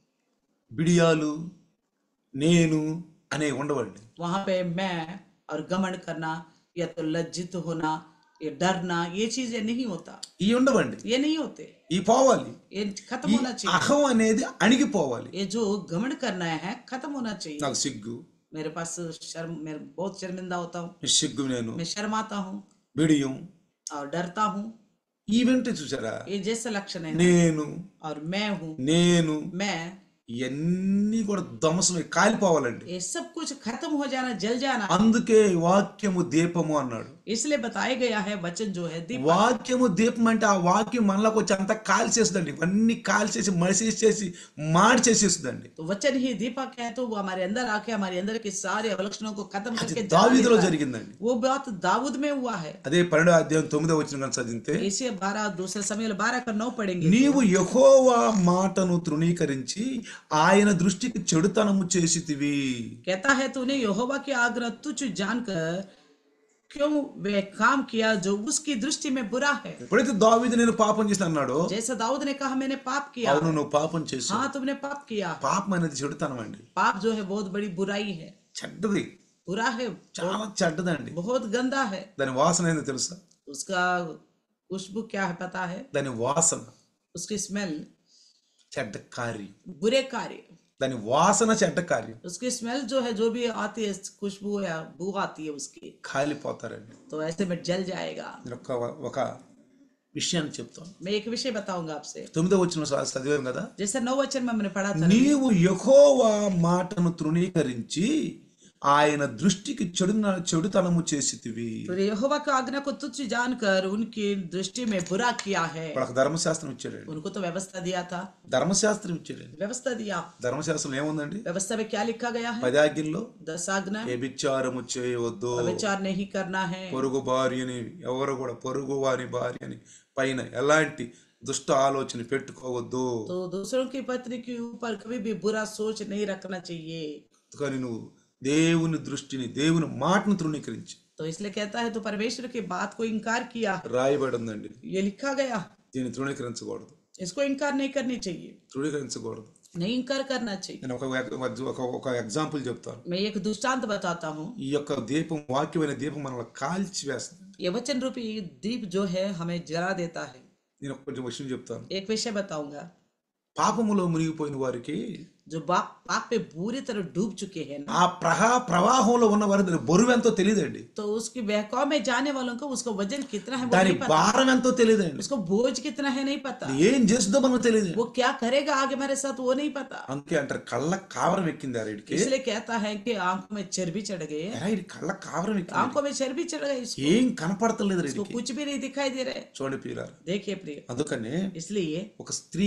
బిడియాలు, నేను అనేవి ఉండవండి. वहां पे मैं और घमंड करना या तो लज्जित होना, ये डरना, ये चीजें नहीं होता, ఇవి ఉండవండి, ये नहीं होते, ఈ పోవాలి. ये खत्म ఈ होना चाहिए. అహం అనేది అణిగిపోవాలి. ये जो घमंड करना है खत्म होना चाहिए. నాకు సిగ్గు, मेरे पास शर्म, मैं बहुत शर्मिंदा होता हूँ, ఈ సిగ్గు, నేను मैं शर्माता हूँ బిడియం, और डरता हूँ, ఈవెంట్ చూసారా, ये जैसे लक्षण है ना. నేను और मैं हूँ, నేను मैं, ఇవన్నీ కూడా ధ్వంసమై కాలిపోవాలండి. ये सब कुछ खत्म हो जाना, जल जाना. అందుకే వాక్యము దీపము అన్నాడు. इसलिए बताया गया है वचन जो है दीप. వాక్యము దీపం అంటే ఆ వాక్యం మనలోకి వచ్చి అంతా కాల్చేస్తుందండి, ఇవన్నీ కాల్చేసి మడిసేసి మాడి చేసేస్తుందండి. तो वचन ही दीपक है, तो वो हमारे अंदर आके हमारे अंदर के सारे अवलक्षणों को खत्म అది करके जला దావీదులో देता है. జరిగిందండి. वो बात दाऊद में हुआ है. అదే పన్నెండో అధ్యాయం తొమ్మిదో వచ్చిన కనుక చదివితే, इसे बारह दूसरे समय बारह का नौ पढ़ेंगे. నీవు యెహోవా మాటను తృణీకరించి ఆయన దృష్టికి చెడుతనము చేసితివి. कहता है तूने यहोवा की आज्ञा तुच्छ जानकर क्यों वे काम किया जो उसकी दृष्टि में बुरा है. ఎప్పుడైతే దావీదు నేను పాపం చేసిన అన్నాడో, जैसा दाऊद ने कहा मैंने पाप किया, అవును నువ్వు పాపం చేసావు. हाँ तुमने पाप किया. పాపం అనేది చెడుతనం అండి, पाप जो है बहुत बड़ी बुराई है, చెడ్డది, बुरा है, చాలా చెడ్డదండి. बहुत गंदा है. దాని వాసన ఏందో తెలుసా, उसका खुशबू क्या है पता है, దాని వాసన उसकी स्मेल చెడ్డ కార్యం, बुरे कार्य, దాని వాసన చెడ్డ కార్యం. उसकी स्मेल जो है जो भी आती है खुशबू या बू आती है उसकी, కాలిపోతారండి. तो ऐसे में जल जाएगा. నేను ఒక ఒక విషయాన్ని చెప్తాను. मैं एक विषय बताऊंगा आपसे. తొమ్మిదో వచ్చిన చదివాం కదా, जैसे नौ वचन में हमने पढ़ा था, నీవు యెహోవా మాటను తృణీకరించి ఆయన దృష్టికి చెడు చెడుతనము చేసితివి. तो यहोवा की आज्ञा को तुच्छ जानकर उनकी दृष्टि में बुरा किया है. ఇప్పుడు ఒక ధర్మశాస్త్రం ఇచ్చాడండి, उनको तो व्यवस्था दिया था, ధర్మశాస్త్రం ఇచ్చాడండి. व्यवस्था दिया. ధర్మశాస్త్రం ఏముందండి, व्यवस्था में क्या लिखा गया है, పది ఆజ్ఞల్లో दस आज्ञा. వ్యభిచారము చేయవద్దు, विचार नहीं करना है, పొరుగు భార్యని ఎవరు కూడా పొరుగు వారి భార్యని పైన ఎలాంటి దుష్ట ఆలోచన పెట్టుకోవద్దు. तो दूसरों की पत्नी के ऊपर कभी भी बुरा सोच नहीं रखना चाहिए. కానీ నువ్వు దేవుని దృష్టిని దేవుని మాటను తృణీకరించి, तो इसलिए कहता है तो परमेश्वर की बात को इनकार किया, రాయబడి ఉందండి, ये लिखा गया. దీన్ని తృణీకరించకూడదు, इसको इनकार नहीं करनी चाहिए, తృణీకరించకూడదు. नहीं इनकार करना चाहिए. నేను ఒక ఒక ఒక ఎగ్జాంపుల్ చెప్తాను. मैं एक दृष्टांत बताता हूँ. ఈ యొక్క దీపం, వాక్యమైన దీపం మనల్ని కాల్చి వేస్తుంది. ये वचन रूपी दीप जो है हमें जला देता है. నేను కొంచెం విషయం చెప్తాను. एक विषय बताऊंगा. పాపములో మునిగిపోయిన వారికి, जो बाप पाप पे पूरी तरह डूब चुके हैं ना, ఆ ప్రహా ప్రవాహంలో ఉన్న వారికి దాని బరువు ఎంతో తెలియదండి, तो उसकी बहकाव में जाने वालों को उसका वजन कितना है वो దాని नहीं पता, భారం ఎంతో తెలియదండి, उसको बोझ कितना है नहीं पता, ఏం చేస్తుందో మనకు తెలియదు. वो क्या करेगा आगे मेरे साथ वो नहीं पता. అందుకే అంటారు కళ్ళ కావరం ఎక్కింది ఆ రేడికి. इसलिए कहता है कि आंखों में चर्बी चढ़ गई है, ఎరా ఇది కళ్ళ కావరం ఎక్కింది, आंखों में चर्बी चढ़ गई, इसको ఏం కనపడతలేదు इसको రేడికి. कुछ भी नहीं दिखाई दे रहा है. చూడండి ప్రియులారా, देखिए प्रिय, అందుకనే इसलिए ఒక స్త్రీ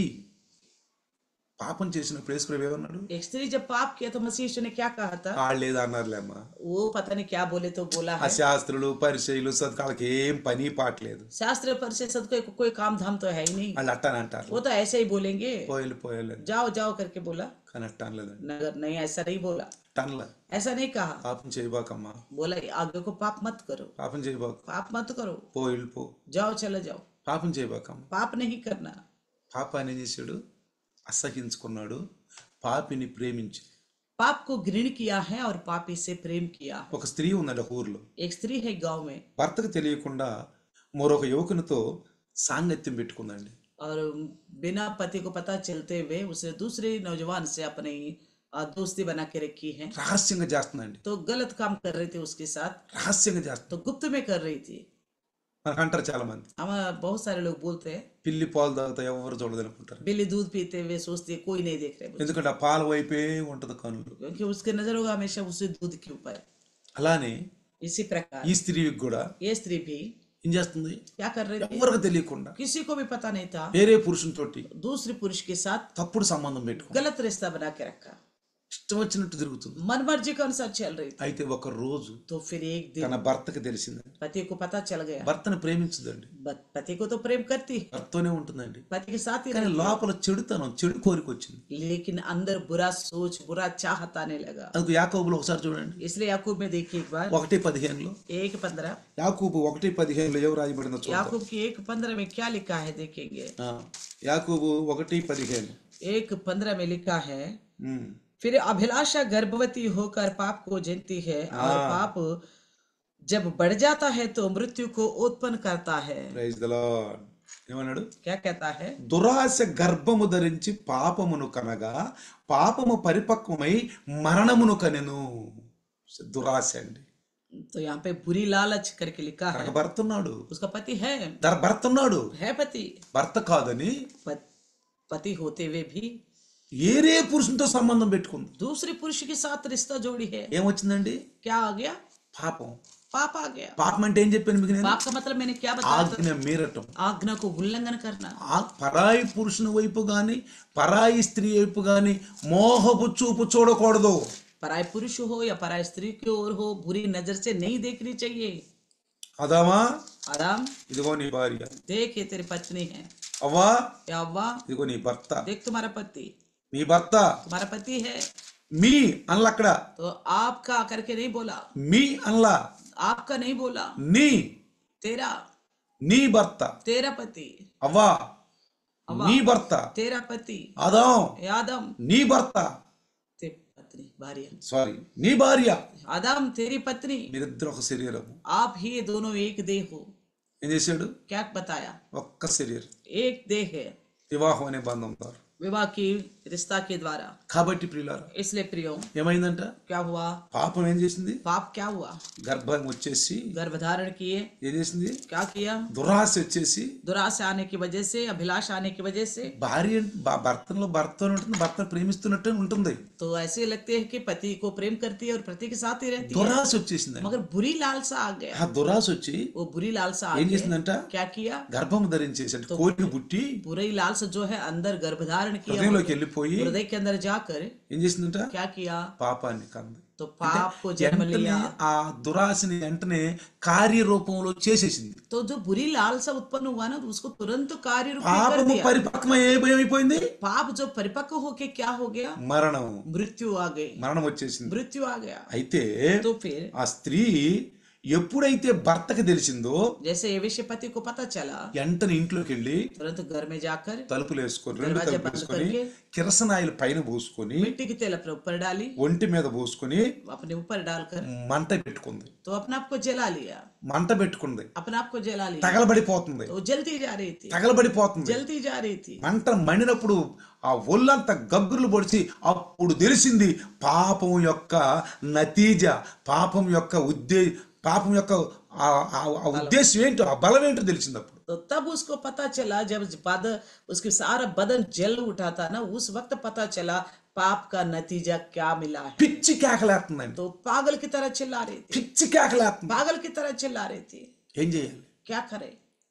పాపం చేసినప్పుడు యేసు ప్రభు ఏమన్నాడు, एक स्त्री जब पाप किया तो मसीह यीशु ने क्या कहा था, వాళ్ళు లేదా అన్నారులేమ్మా, वो पता नहीं क्या बोले तो बोला ఆ है, శాస్త్రులు పరిచయులు సద్కాలకి ఏం పని పాటలేదు, शास्त्र परिषद को कोई काम धाम तो है ही नहीं, వాళ్ళు అట్టని అంటారు, वो तो ऐसे ही बोलेंगे, పోయలు పోయలేదు, जाओ जाओ करके बोला, కానీ అట్ట అనలేదండి. नगर नहीं ऐसा नहीं बोला, అనలే, ऐसा नहीं कहा, పాపం చేయబాకమ్మా, बोला आगे को पाप मत करो, పాపం చేయబాకు, पाप मत करो, పోయిలు పో, जाओ चले जाओ, పాపం చేయబాకమ్మా. पाप नहीं करना. పాపాన్ని ఏం చేశాడు, అసహించుకున్నాడు, పాపిని ప్రేమించి. पाप को घृण किया है और पापी से प्रेम किया. ఒక స్త్రీ ఉందండి ఒక ఊర్లో, एक स्त्री है गांव में, భర్తకు తెలియకుండా మరొక యువకునితో సాంగత్యం పెట్టుకుందండి. और बिना पति को पता चलते हुए उसने दूसरे नौजवान से अपनी आ, दोस्ती बना के रखी है। రహస్యంగా చేస్తుందండి, तो गलत काम कर रही थी उसके साथ, రహస్యంగా చేస్తుంది. तो गुप्त में कर रही थी। మనకు అంటారు చాలా మంది, हम बहुत सारे लोग बोलते हैं పిల్లి పాలు తాగుతా ఎవరు చూడదు అనుకుంటారు. बिल्ली दूध पीते हुए सोचती है कोई नहीं देख रहे बोलते। ఎందుకంటే ఆ పాల వైపే ఉంటది కనులు. क्योंकि उसके नजर होगा हमेशा उसी दूध के ऊपर। అలానే इसी प्रकार ఈ స్త్రీకి కూడా ये स्त्री भी ఏం చేస్తుంది, क्या कर रही थी, ఎవరికి తెలియకుండా किसी को भी पता नहीं था, వేరే పురుషునితోటి दूसरे पुरुष के साथ తప్పుడు సంబంధం పెట్టుకుంది, गलत रिश्ता बना के रखा, ఇష్టం వచ్చినట్టు తిరుగుతుంది. मन मर्जी के अनुसार चल रही थी। అయితే ఒక రోజు तो फिर एक दिन తన భర్తకి తెలిసింది, पति को पता चल गया। భర్తను ప్రేమించదండి, ब- पति को तो प्रेम करती है, భర్తతోనే ఉంటుందండి, पति के साथ ही కానీ रहती లోపల చెడుతనం చెడు కోరిక వచ్చింది. है। लेकिन अंदर बुरा सोच बुरा चाहत आने लगा। అందుకు యాకోబులో ఒకసారి చూడండి, इसलिए याकूब में देखिए एक बार ఒకటి పదిహేనులో, एक पंद्रह, యాకోబు ఒకటి పదిహేనులో ఎవరు రాయబడిన చూద్దాం. याकूब की एक पंद्रह में क्या लिखा है देखेंगे। ఆ, యాకోబు ఒకటి పదిహేను. एक पंद्रह में लिखा है, ఉమ్. फिर अभिलाषा गर्भवती होकर पाप को जनती है और पाप जब बढ़ जाता है तो मृत्यु को उत्पन्न करता है। Praise the Lord. ఏమన్నాడు, क्या कहता है, దురాశ గర్భము ధరించి పాపమును కనగా పాపము పరిపక్వమై మరణమును కనెను. దురాశ అండి. तो यहाँ पे बुरी लालच करके लिखा है। తనకు భర్త ఉన్నాడు, उसका पति है తన భర్త ఉన్నాడు, है पति, భర్త కాదని प- पति होते हुए भी ఏరే పురుషునితో సంబంధం పెట్టుకుంది. दूसरे पुरुष के साथ रिश्ता जोड़ी है। ఏమొచ్చిందండి, क्या आ गया, పాపం. पाप आ गया। పాపం అంటే ఏం చెప్పాను మీకు నేను, पाप का मतलब मैंने क्या बताया, ఆజ్ఞ మీరటం. आज्ञा को उल्लंघन करना। ఆ పరాయి పురుషుని వైపు గాని పరాయి స్త్రీ వైపు గాని మోహపు చూపు చూడకూడదు. पराय पुरुष हो या पराय स्त्री की ओर हो बुरी नजर से नहीं देखनी चाहिए। అదామా, आराम ఇదిగో నీ భార్య, देख ये तेरी पत्नी है, అవ్వా, या अव्वा ఇదిగో నీ భర్త. देख तुम्हारा पति, నీ భర్త तुम्हारा पति है। మీ అనలా, అక్కడ तो आपका करके नहीं बोला, మీ అనలా, आपका नहीं बोला, నీ तेरा, నీ భర్త. तेरा पति, అవ్వా अव्वा నీ భర్త, तेरा पति, ఆదాం आदम నీ భర్త, ते पत्नी भार्य, సారీ నీ భార్య. आदम तेरी पत्नी, మీరిద్దరు ఒక శరీరము. आप ही दोनों एक देह हो। ఏం చేశాడు, क्या बताया, ఒక్క శరీరం, एक देह है వివాహం అనే బంధం ద్వారా. विवाह की रिश्ता के द्वारा। కాబట్టి ప్రియులారా इसलिए प्रियो ఏమైందంట, क्या हुआ, పాపం ఏం చేసింది, पाप क्या हुआ, గర్భం వచ్చేసి गर्भधारण किए, ఏం చేసింది, क्या किया, దురాశ వచ్చేసి दुराशा आने की वजह से, अभिलाष आने की वजह से। భార్య భ- భర్తలో భర్త ఉంటుంది, భర్తను ప్రేమిస్తున్నట్టు ఉంటుంది, तो ऐसे लगते हैं कि पति को प्रेम करती है और पति के साथ ही रहती है, దురాశ వచ్చేసింది. मगर बुरी लालसा आ गया। ఆ దురాశ వచ్చి वो बुरी लालसा आ ఏం गई, చేసిందంట, क्या किया, గర్భం ధరించేసాడు, కోరిక పుట్టి बुरी लालसा जो है अंदर गर्भधारण किया, హృదయంలోకి వెళ్ళిపోయి हृदय के अंदर जाकर ఏం చేసిందంట, क्या किया, పాపాన్ని కంది. तो पाप को जन्म వెంటనే लिया। ఆ దురాశని వెంటనే కార్యరూపంలో చేసేసింది. तो जो बुरी लालसा उत्पन्न हुआ ना, तो उसको तुरंत कार्य रूप में कर పాపము दिया। పరిపక్వమై ఏమైపోయింది, पाप जो परिपक्व होके क्या हो गया, మరణం. मृत्यु आ गई, మరణం వచ్చేసింది. मृत्यु आ गया। అయితే तो फिर ఆ స్త్రీ ఎప్పుడైతే భర్తకి తెలిసిందో जैसे ये विषय पति को पता चला, వెంటనే ఇంట్లోకి వెళ్ళి तुरंत घर में जाकर తలుపులు వేసుకొని రెండు దర్వాజా తలుపులు బంద్ వేసుకొని करके కిరసనాయిలు పైన పోసుకొని मिट्टी की तेल अपने ऊपर डाली, ఒంటి మీద పోసుకొని अपने ऊपर डालकर మంట పెట్టుకుంది. तो अपने आप को जला लिया, మంట పెట్టుకుంది, अपने आप को जला लिया। తగలబడిపోతుంది, तो जलती जा रही थी, తగలబడిపోతుంది. जलती जा रही थी। మంట మండినప్పుడు ఆ ఒళ్ళంతా గగ్గులు పొడిచి అప్పుడు తెలిసింది పాపం యొక్క నతీజ, పాపం యొక్క ఉద్దే పాపం యొక్క ఆ- ఆ ఆ ఉద్దేశం ఏంటో, ఆ బలం ఏంటో తెలిసింది అప్పుడు. तो तब उसको पता चला, जब बदन उसके सारा बदन जल उठा था ना, उस वक्त पता चला पाप का नतीजा क्या मिला है। పిచ్చి కేకలేస్తుందండి, तो पागल की तरह चिल्ला रही थी, పిచ్చి కేకలేస్తుంది. पागल की तरह चिल्ला रही थी। ఏం చేయాలి, क्या करे,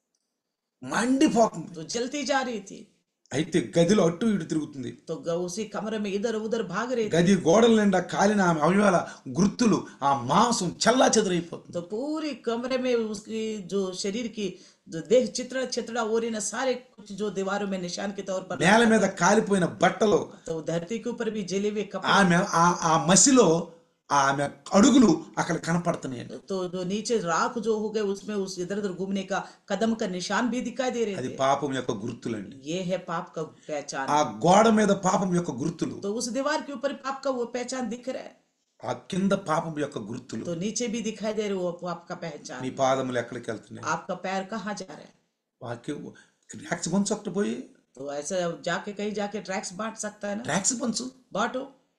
మండిపోతుంది. तो जलती जा रही थी। అయితే గదిలో అటు ఇటు తిరుగుతుంది. तो ग- उसी कमरे में इधर उधर भाग रही थी। గది గోడల నిండా కాలిన ఆమె అవయవాల గుర్తులు, ఆ మాంసం చల్లా చెదరైపోతుంది. तो पूरी कमरे में उसकी जो शरीर की जो देह चित्रा चित्रा ओरी न सारे कुछ जो दीवारों में निशान के तौर पर, నేల మీద కాలిపోయిన బట్టలు, तो धरती के ऊपर भी जले हुए कपड़े, ఆమె ఆ ఆ మసిలో ఆమె అడుగులు అక్కడ కనపడుతున్నాయండి. तो जो नीचे राख जो हो गए उसमें उस इधर उधर घूमने का कदम का निशान भी दिखाई दे रहे అది थे। పాపం యొక్క గుర్తులండి. ये है पाप का पहचान। ఆ గోడ మీద పాపం యొక్క గుర్తులు, तो उस दीवार के ऊपर पाप का वो पहचान दिख रहा है, ఆ కింద పాపం యొక్క గుర్తులు. तो नीचे भी दिखाई दे रहे वो पाप का पहचान। నీ పాదములు ఎక్కడికి వెళ్తున్నాయి, आपका पैर कहाँ जा रहा है, వాక్యం ట్యాక్స్ పంచు అక్కడ పోయి तो ऐसा जाके कहीं जाके ट्रैक्स बांट सकता है ना, ట్యాక్స్ పంచు. बांटो.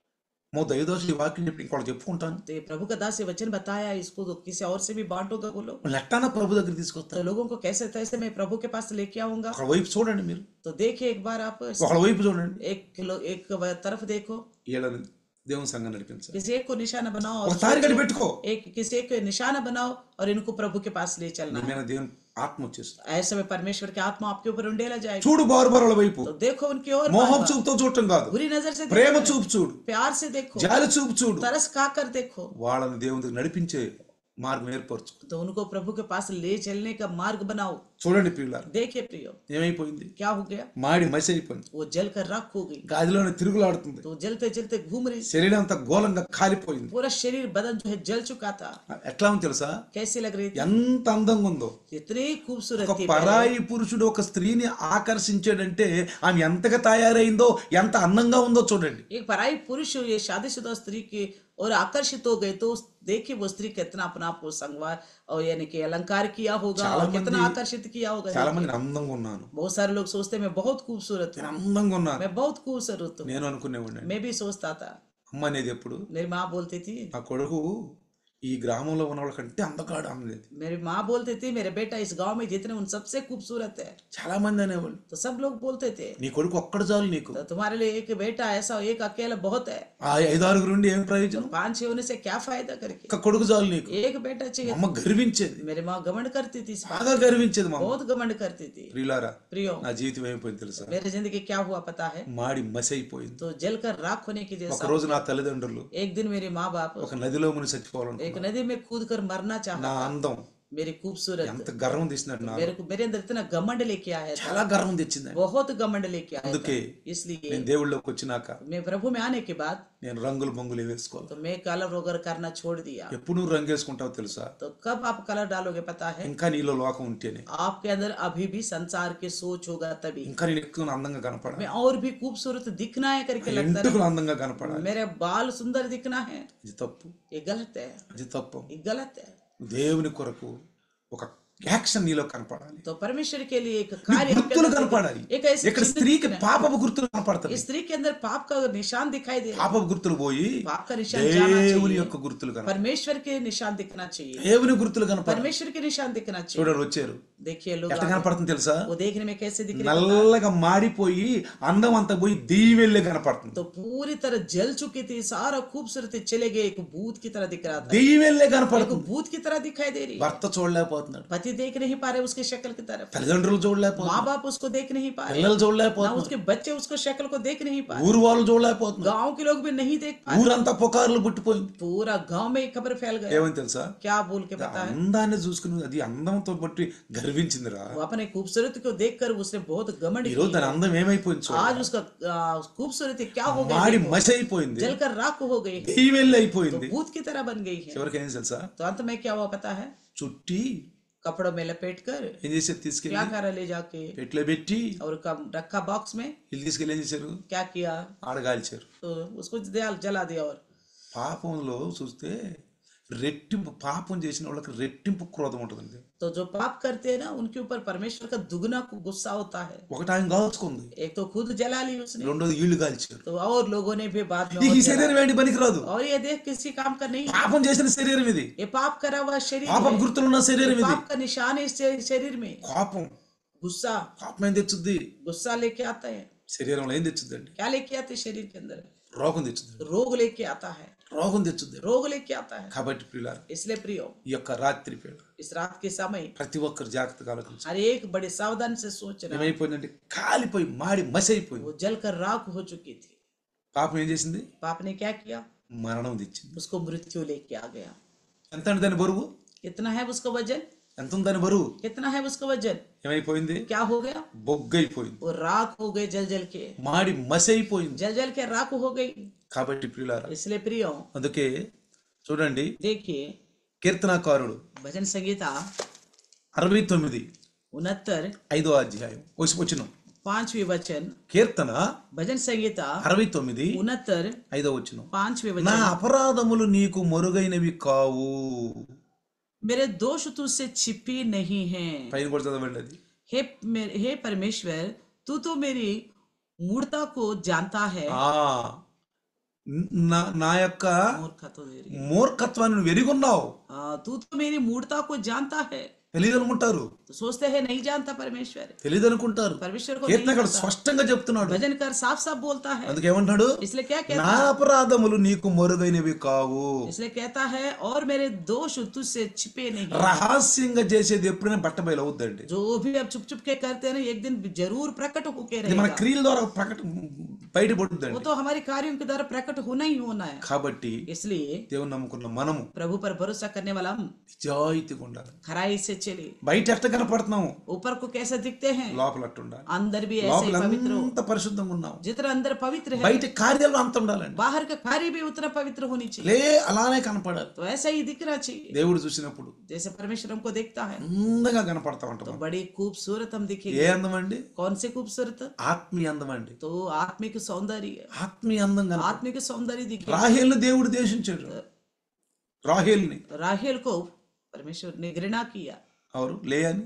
మో దైవదోషులు ఈ వాక్యం చెప్పి ఇంకోటి చెప్పుకుంటాను. तो ये प्रभु का दास ये वचन बताया, इसको तो किसी और से भी बांटोगे बोलो. వాళ్ళు ఎట్టానా ప్రభు దగ్గర తీసుకొస్తారు. तो लोगों को कैसे तैसे मैं प्रभु के पास लेके आऊंगा. ఒకళ్ళ వైపు చూడండి మీరు, तो देखिए एक बार आप ఒకళ్ళ వైపు చూడండి. एक किलो एक तरफ देखो, వీళ్ళని దేవుని సంఘం నడిపించాలి. किसी एक को निशाना बनाओ ఒక और తారీఖు పెట్టుకో. एक किसी एक को निशाना बनाओ और इनको प्रभु के पास ले चलना. నీ మీద దేవుని ఆత్మ వచ్చేస్తుంది. ऐसे में परमेश्वर की आत्मा आपके ऊपर उंडेला जाएगी. చూడు బారుబారుల వైపు, तो देखो उनकी ओर, మోహం చూపుతో చూడటం కాదు, बुरी नजर से ప్రేమ देखो, చూపు చూడు, प्यार से देखो, జాలి చూపు చూడు. तरस खाकर देखो. వాళ్ళని దేవుని దగ్గర నడిపించే మార్గం ఏర్పరచు. तो उनको प्रभु के पास ले चलने का मार्ग बनाओ. చూడండి పిల్లలు, देखिए प्रियो, ఏమైపోయింది? क्या हो गया? మాడి మసి అయిపోయింది. वो जल कर राख हो गई. గాదిలోనే తిరుగులాడుతుంది. तो जलते जलते घूम रही, శరీరం అంతా గోలంగా కాలిపోయింది. पूरा शरीर बदन जो है जल चुका था. ఎట్లా ఉంది తెలుసా? कैसी लग रही थी? ఎంత అందంగా ఉందో. इतनी खूबसूरत ఒక थी. పరాయి పురుషుడు ఒక స్త్రీని ఆకర్షించాడంటే ఆమె ఎంతగా తయారైందో, ఎంత అందంగా ఉందో చూడండి. एक पराई पुरुष ये शादीशुदा स्त्री की और आकर्षित हो गए, तो देखिए वो स्त्री कितना अपना आप को संगवार और यानी कि अलंकार किया होगा और कितना आकर्षित किया होगा. చాలా మంది అందంగా ఉన్నాను, बहुत सारे लोग सोचते हैं मैं बहुत खूबसूरत నేను हूँ, అందంగా ఉన్నాను मैं बहुत खूबसूरत हूँ. నేను అనుకునేవాడిని. मैं भी सोचता था. అమ్మ అనేది ఎప్పుడు मेरी माँ बोलती थी, నా కొడుకు ఈ గ్రామంలో ఉన్న వాళ్ళకంటే అందగాడు అనేది. मेरी माँ बोलती थी मेरे बेटा इस गांव में जितने उन सबसे खूबसूरत है. చాలా మంది అనేవాళ్ళు, तो सब लोग बोलते थे నీ కొడుకు ఒక్కడు చాలు నీకు. तो तुम्हारे लिए एक बेटा ऐसा एक अकेला बहुत है. ఆ ఐదారుగురు నుండి ఏం ప్రయోజనం? पांच छह होने से क्या फायदा करके, ఒక్క కొడుకు చాలు నీకు. एक बेटा चाहिए. అమ్మ గర్వించేది, मेरी माँ घमंड करती थी, इस बात బాగా గర్వించేది మా అమ్మ. बहुत घमंड करती थी. ప్రియులారా, प्रियो, నా జీవితం ఏమైపోయింది తెలుసా? मेरी जिंदगी क्या हुआ पता है? మాడి మసి అయిపోయింది. तो जलकर राख होने की ఒక जैसा. రోజు నా తల్లిదండ్రులు एक दिन मेरी माँ बाप ఒక నదిలో ముని చచ్చిపోవాలనుకున్నారు. एक नदी में कूद कर मरना నా चाहा. అందం मेरी खूबसूरत, ఎంత గర్వం తీసినట్టు నా मेरे को मेरे अंदर इतना घमंड लेके आया था, చాలా గర్వం తెచ్చింది. बहुत घमंड लेके आया था. అందుకే इसलिए నేను దేవుళ్ళలోకి వచ్చినాక मैं प्रभु में आने के बाद నేను రంగులు బొంగులు వేసుకోవాలి. तो मैं कलर वगैरह करना छोड़ दिया. ఎప్పుడు నువ్వు రంగు వేసుకుంటావు తెలుసా? तो कब आप कलर डालोगे पता है? ఇంకా నీలో లోకం ఉంటేనే. आपके अंदर अभी भी संसार की सोच होगा तभी. ఇంకా నేను ఎక్కువ అందంగా కనపడాలి, मैं और भी खूबसूरत दिखना है करके लगता ఎంటుకలు है, అందంగా కనపడాలి. मेरे बाल सुंदर दिखना है. అది తప్పు, ये गलत है, అది తప్పు. ये गलत है. దేవుని కొరకు ఒక యాక్షన్ నీలో కనపడాలి. तो परमेश्वर के लिए एक నీ कार्य आपके గుర్తులు अंदर కనపడాలి. एक ऐसी ఇక్కడ चीज స్త్రీకి दिखना है. పాపపు గుర్తులు కనపడతాయి. इस स्त्री के अंदर पाप का निशान दिखाई दे रहा है. పాపపు గుర్తులు పోయి पाप का निशान जाना దేవుని चाहिए, యొక్క గుర్తులు కనపడాలి. परमेश्वर के निशान दिखना चाहिए, దేవుని గుర్తులు కనపడాలి. परमेश्वर के निशान दिखना चाहिए. చూడండి వచ్చారు, देखिए लोग ఎట్లా आगे- కనపడుతుంది తెలుసా? वो देखने में कैसे दिख रहे हैं? నల్లగా మాడిపోయి అందం అంతా పోయి దీవెళ్ళే కనపడుతుంది. तो पूरी तरह जल चुकी थी, सारा खूबसूरती चले गए, एक भूत की तरह दिख रहा था, దీవెళ్ళే एक కనపడుతుంది. भूत की तरह दिखाई दे रही है. భర్త చూడలేకపోతున్నాడు, पति देख नहीं पा रहे उसकी शक्ल की तरफ, తల్లిదండ్రులు माँ చూడలేకపోతున్నారు, बाप उसको देख नहीं पा रहे, పిల్లలు ना చూడలేకపోతున్నారు, उसके बच्चे उसको शक्ल को देख नहीं पा रहे, ఊరు వాళ్ళు చూడలేకపోతున్నారు. गांव के लोग भी नहीं देख पा रहे. ఊరంతా పుకార్లు పుట్టిపోయింది. पूरा गांव में खबर फैल गया. ఏమని తెలుసా? क्या बोल के पता है? అందాన్ని చూసుకుని అది అందంతో బట్టి గర్వించిందిరా. वो अपने खूबसूरती को देखकर उसने बहुत घमंड ఈ రోజు की. దాని అందం ఏమైపోయింది చూడు. आज उसका आ, खूबसूरती क्या हो మాడి गई? మసి అయిపోయింది, जलकर राख हो गई है, దీవెళ్ళి तो అయిపోయింది. भूत की तरह बन गई है. చివరికి ఏం తెలుసా? तो अंत में क्या हुआ पता है? చుట్టి कपड़ों में लपेट कर ఏం చేసేది? क्या తీసుకెళ్ళి करा ले जाके పెట్లో పెట్టి और कब रखा बॉक्स में, వీళ్ళు తీసుకెళ్ళి ఏం చేశారు? क्या किया? ఆడగాల్చారు. तो उसको दिया- जला दिया. और పాపంలో చూస్తే రెట్టింపు, పాపం చేసిన వాళ్ళకి రెట్టింపు క్రోధం ఉంటుందండి. तो जो पाप करते हैं ना उनके ऊपर परमेश्वर का दुगना को गुस्सा होता है. ఒకటి ఆయన కాల్చుకుంది, एक तो खुद जला ली उसने, రెండోది వీళ్ళు కాల్చారు. तो और लोगों ने भी बाद में ఈ और जला. శరీరం ఏంటి పనికిరాదు. और ये देख किसी काम का नहीं है. పాపం చేసిన శరీరం ఇది, ये पाप करा हुआ शरीर పాపం है. గుర్తులున్న శరీరం ये ఇది. पाप का निशान है इस शे- शरीर में. కోపం, गुस्सा, కోపం ఏం తెచ్చుద్ది? गुस्सा लेके आता है. శరీరంలో ఏం తెచ్చుద్దండి? क्या लेके आते हैं शरीर के अंदर? రోగం తెచ్చుద్ది, रोग लेके आता है, రోగం తెచ్చుద్ది. रोग लेके आता है. కాబట్టి ప్రియులారా, इसलिए प्रियो, ఈ యొక్క రాత్రి వేళ इस रात के समय ప్రతి ఒక్కరు జాగ్రత్తగా ఆలోచించాలి. हर एक बड़े सावधान से सोचना. ఏమైపోయిందంటే కాలిపోయి మాడి మసి అయిపోయింది. वो जलकर राख हो चुकी थी. పాపం ఏం చేసింది? पाप ने क्या किया? మరణం తెచ్చింది. उसको मृत्यु लेके आ गया. ఎంత అండి దాని బరువు? कितना है उसका वजन? ఎంత ఉంది దాని బరువు? कितना है उसका वजन? ఏమైపోయింది? क्या हो गया? బొగ్గైపోయింది, वो राख हो गए, जल जल के, మాడి మసి అయిపోయింది. जल जल के राख हो गई. కాబట్టి ప్రియులారా, इसलिए प्रियो, అందుకే చూడండి, देखिए కీర్తనాకారుడు भजन संगीता అరవై తొమ్మిది उनहत्तर ఐదో అధ్యాయం వచ్చిన पांचवी वचन, కీర్తన भजन संगीता అరవై తొమ్మిది उनहत्तर ఐదో వచ్చిన पांचवी నా वचन. అపరాధములు నీకు మరుగైనవి కావు. मेरे दोष तुझसे छिपी नहीं है. పైన కూడా చదవండి అది. हे मे- हे परमेश्वर, तू तो मेरी मूर्ता को जानता है। ఆ నా నా యొక్క मूर्खा तो मेरी మూర్ఖత్వాన్ని నువ్వు ఎరిగొన్నావు. आ, तू तो मेरी मूर्ता को जानता है। తెలియదు అనుకుంటారు, तो सोचते हैं नहीं जानता परमेश्वर, తెలియదు అనుకుంటారు. परमेश्वर को नहीं కీర్తనకారుడు जानता। స్పష్టంగా చెప్తున్నాడు. भजनकार साफ साफ बोलता है, అందుకే ఏమంటాడు, इसलिए क्या कहता నా అపరాధములు నీకు మరుగైనవి కావు. इसलिए कहता है और मेरे दोष तुझसे छिपे नहीं। రహస్యంగా చేసేది ఎప్పుడైనా బట్టబయలు అవుద్దండి. जो भी अब चुप चुप के करते हैं ना, एक दिन जरूर प्रकट होके ఇది మన रहेगा। క్రియల ద్వారా ప్రకట वो బయటపడుద్దండి. तो हमारे कार्यों के द्वारा प्रकट होना ही होना है। కాబట్టి इसलिए దేవుని నమ్ముకున్న మనము प्रभु पर भरोसा करने वाला हम నిజాయితీగా ఉండాలి. खराई से चले। బయట ఎట్ట కనపడుతున్నాము, ऊपर को कैसे दिखते हैं, లోపల అట్టు ఉండాలి. अंदर भी ऐसे లోపల ही पवित्र हो। అంత పరిశుద్ధంగా ఉన్నాము, जितना अंदर पवित्र है, బయట కార్యాలు అంత ఉండాలండి. बाहर का कार्य भी उतना पवित्र होनी चाहिए। లే అలానే కనపడాలి. तो ऐसा ही दिखना चाहिए। దేవుడు చూసినప్పుడు जैसे परमेश्वर हमको देखता है అందంగా కనపడతా तो ఉంటాం. बड़ी खूबसूरत हम ఏ दिखेंगे। అందం అండి? कौन से खूबसूरत? ఆత్మీయ అందం అండి. तो आत्मिक सौंदर्य, ఆత్మీయ అందం కనుక आत्मिक सौंदर्य दिखे। రాహేల్ని దేవుడు దేశించాడు. రాహేల్ని राहेल को परमेश्वर ने घृणा किया, ఎవరు? లేయని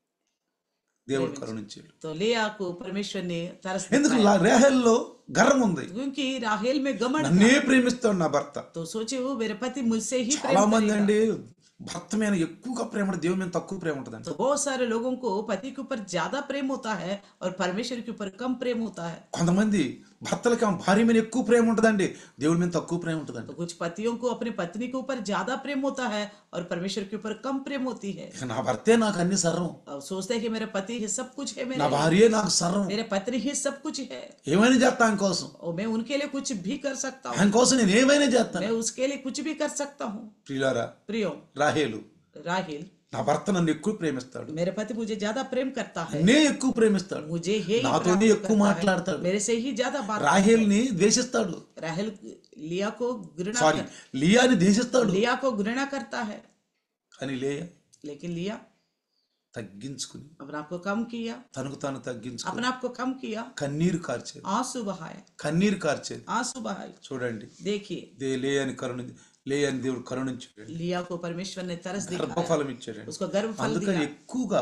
దేవుడు కరుణించాడు. तो लिया को परमेश्वर ने तरस ఎందుకు दिखाया। రాహేల్లో గర్వం ఉంది, क्योंकि राहेल में घमंड నన్నే था। ప్రేమిస్తాడు నా భర్త. तो सोचे वो मेरे पति मुझसे ही చాలా प्रेम మంది करेगा। అండి భర్త మీద ఎక్కువగా ప్రేమ ఉంటుంది, దేవుని మీద తక్కువ ప్రేమ ఉంటుందండి. तो बहुत सारे लोगों को पति के ऊपर ज्यादा प्रेम होता है और परमेश्वर के ऊपर कम प्रेम होता है। కొంతమంది భర్తలకి ఆమె భార్య మీద ఎక్కువ ప్రేమ ఉంటుందండి, దేవుడి మీద తక్కువ ప్రేమ ఉంటుందండి. तो कुछ पतियों को अपनी पत्नी के ऊपर ज्यादा प्रेम होता है और परमेश्वर के ऊपर कम प्रेम होती है। ఇక నా భర్తే నాకు అన్ని సర్వం, अब सोचते हैं कि मेरा पति ही सब कुछ है, నా मेरे భార్యే నాకు సర్వం, मेरे पत्नी ही सब कुछ है ఏమైనా చేస్తా ఆయన కోసం, और मैं उनके लिए कुछ भी कर सकता हूँ, ఆయన కోసం నేను ఏమైనా చేస్తాను. मैं उसके लिए कुछ भी कर सकता हूँ। ప్రియులారా, प्रियो రాహేలు राहिल, నా భర్త నన్ను ఎక్కువ ప్రేమిస్తాడు, मेरे पति मुझे ज्यादा प्रेम करता है, నే ఎక్కువ ప్రేమిస్తాడు, मुझे ही నాతోనే प्राप्त ఎక్కువ करता है, మాట్లాడతాడు. मेरे से ही ज्यादा बात। రాహేల్ని ద్వేషిస్తాడు, राहेल लिया को घृणा సారీ कर, లియాని ద్వేషిస్తాడు. लिया को घृणा करता है, కానీ లేయ लेकिन लिया తగ్గించుకుని अपने आप को कम किया, తనకు తాను తగ్గించుకుని अपने आप को कम किया, కన్నీరు కార్చేది, आंसू बहाए, కన్నీరు కార్చేది. आंसू बहाए। చూడండి, देखिए దే లేయని కరుణ లేయని దేవుడు కరుణించాడు, लिया को परमेश्वर ने तरस दिखाया, గర్భఫలం ఇచ్చాడు. उसको गर्भ फल అందుకని दिया। ఎక్కువగా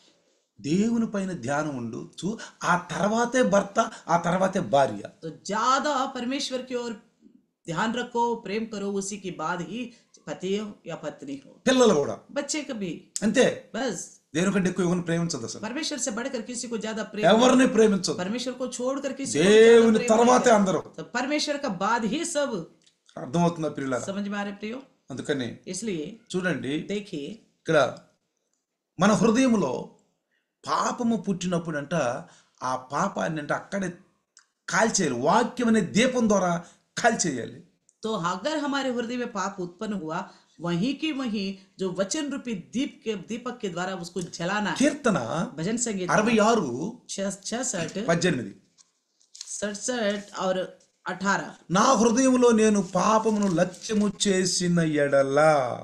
దేవుని పైన ధ్యానం ఉండు చూ, ఆ తర్వాతే భర్త, ఆ తర్వాతే భార్య. तो ज्यादा परमेश्वर की ओर ध्यान रखो, प्रेम करो, उसी के बाद ही पति हो या पत्नी हो, పిల్లలు కూడా बच्चे कभी। అంతే. बस దేనికంటే ఎక్కువ ఎవరిని ప్రేమించదు, అసలు परमेश्वर से बढ़कर किसी को ज्यादा प्रेम, ఎవరిని ప్రేమించదు. परमेश्वर को छोड़कर किसी को దేవుని ज्यादा प्रेम తర్వాతే नहीं అందరూ. है। तो परमेश्वर का बाद ही सब। అర్థమవుతుందా ప్రియులారా? समझ में आ रहे प्रियो? అందుకని इसलिए చూడండి, देखिए ఇక్కడ మన హృదయంలో పాపము పుట్టినప్పుడు అంట ఆ పాపాన్ని అంటే అక్కడే కాల్చేయాలి, వాక్యం అనే దీపం ద్వారా కాల్చేయాలి. तो अगर हमारे हृदय में पाप उत्पन्न हुआ, वहीं की वहीं जो वचन रूपी दीप के दीपक के द्वारा उसको जलाना है। కీర్తన भजन संगीत అరవై ఆరు छसठ పద్దెనిమిది सड़सठ और अठारह। నా హృదయంలో నేను పాపమును లక్ష్యము చేసిన ఎడల,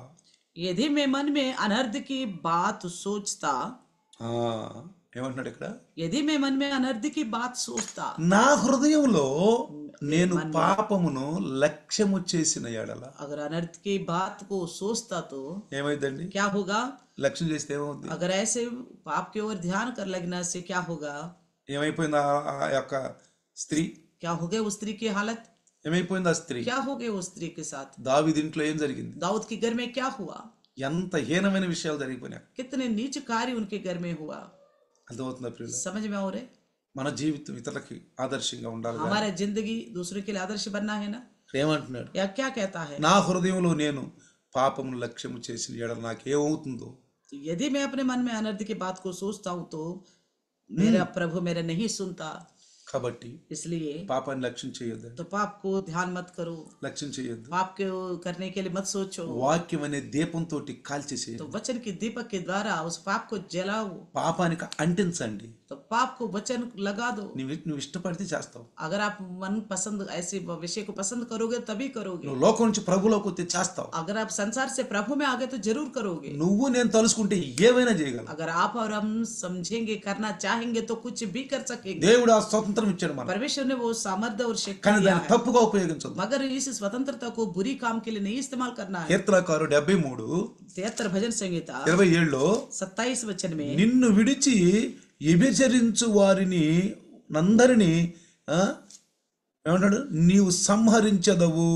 यदि मैं मन में अनर्थ की बात सोचता, ఆ, ఏమంటున్నాడు ఇక్కడ, यदि मैं मन में अनर्थ की बात सोचता, నా హృదయంలో నేను పాపమును లక్ష్యము చేసిన ఎడల. अगर अनर्थ की बात को सोचता तो ఏమైందండి? क्या होगा? లక్ష్యం చేస్తే ఏమవుద్ది? अगर ऐसे पाप की ओर ध्यान कर लगने से क्या होगा? ఏమైపోయింది ఆ ఆ యొక్క స్త్రీ? क्या हो गया उस स्त्री की हालत? ఏమైపోయింది ఆ స్త్రీ? क्या हो गया उस स्त्री के साथ? దావీదు ఇంట్లో ఏం జరిగింది? दाऊद के घर में क्या हुआ? ఎంత హీనమైన విషయాలు జరిగిపోయినాయి. कितने नीच कार्य उनके घर में हुआ। అర్థమవుతుందా ప్రియుల? समझ में आ रहे? మన జీవితం ఇతరులకి ఆదర్శంగా ఉండాలి. हमारा जिंदगी दूसरे के लिए आदर्श बनना है ना? ఏమంటున్నాడు? या क्या कहता है? నా హృదయంలో నేను పాపమును లక్ష్యము చేసిన ఎడల నాకేమవుతుందో, तो यदि मैं अपने मन में अनर्थ की बात को सोचता हूँ तो मेरा प्रभु मेरा नहीं सुनता। కాబట్టి इसलिए పాపాన్ని లక్ష్యం చేయొద్దు, तो पाप को ध्यान मत करो, లక్ష్యం చేయొద్దు. पाप को करने के लिए मत सोचो। వాక్యం అనే దీపంతో కాల్చేసేయండి. तो वचन की दीपक के द्वारा उस पाप को जलाओ, పాపానికి అంటించండి. तो पाप को वचन लगा दो। నువ్వు నువ్వు ఇష్టపడితే చేస్తావు, अगर आप मन पसंद ऐसे विषय को पसंद करोगे तभी करोगे। నువ్వు లోకం నుంచి ప్రభులోకి వస్తే చేస్తావు. अगर आप संसार से प्रभु में आ गए तो जरूर करोगे। నువ్వు నేను తలుసుకుంటే ఏమైనా చేయగలవు. अगर आप और हम समझेंगे करना चाहेंगे तो कुछ भी कर सकेंगे। దేవుడు ఆ స్వతంత్రం ఇచ్చాడు మనకు, परमेश्वर ने वो सामर्थ्य और शक्ति కానీ दिया దాన్ని है, తప్పుగా ఉపయోగించదు. मगर इस स्वतंत्रता को बुरी काम के लिए नहीं इस्तेमाल करना है। కీర్తనకారు డెబ్బై మూడు तिहत्तर भजन संहिता ఇరవై ఏడులో सत्ताईस वचन में నిన్ను విడిచి వ్యభిచరించు వారిని నందరిని ఆ, ఏమంటాడు నీవు సంహరించదవు.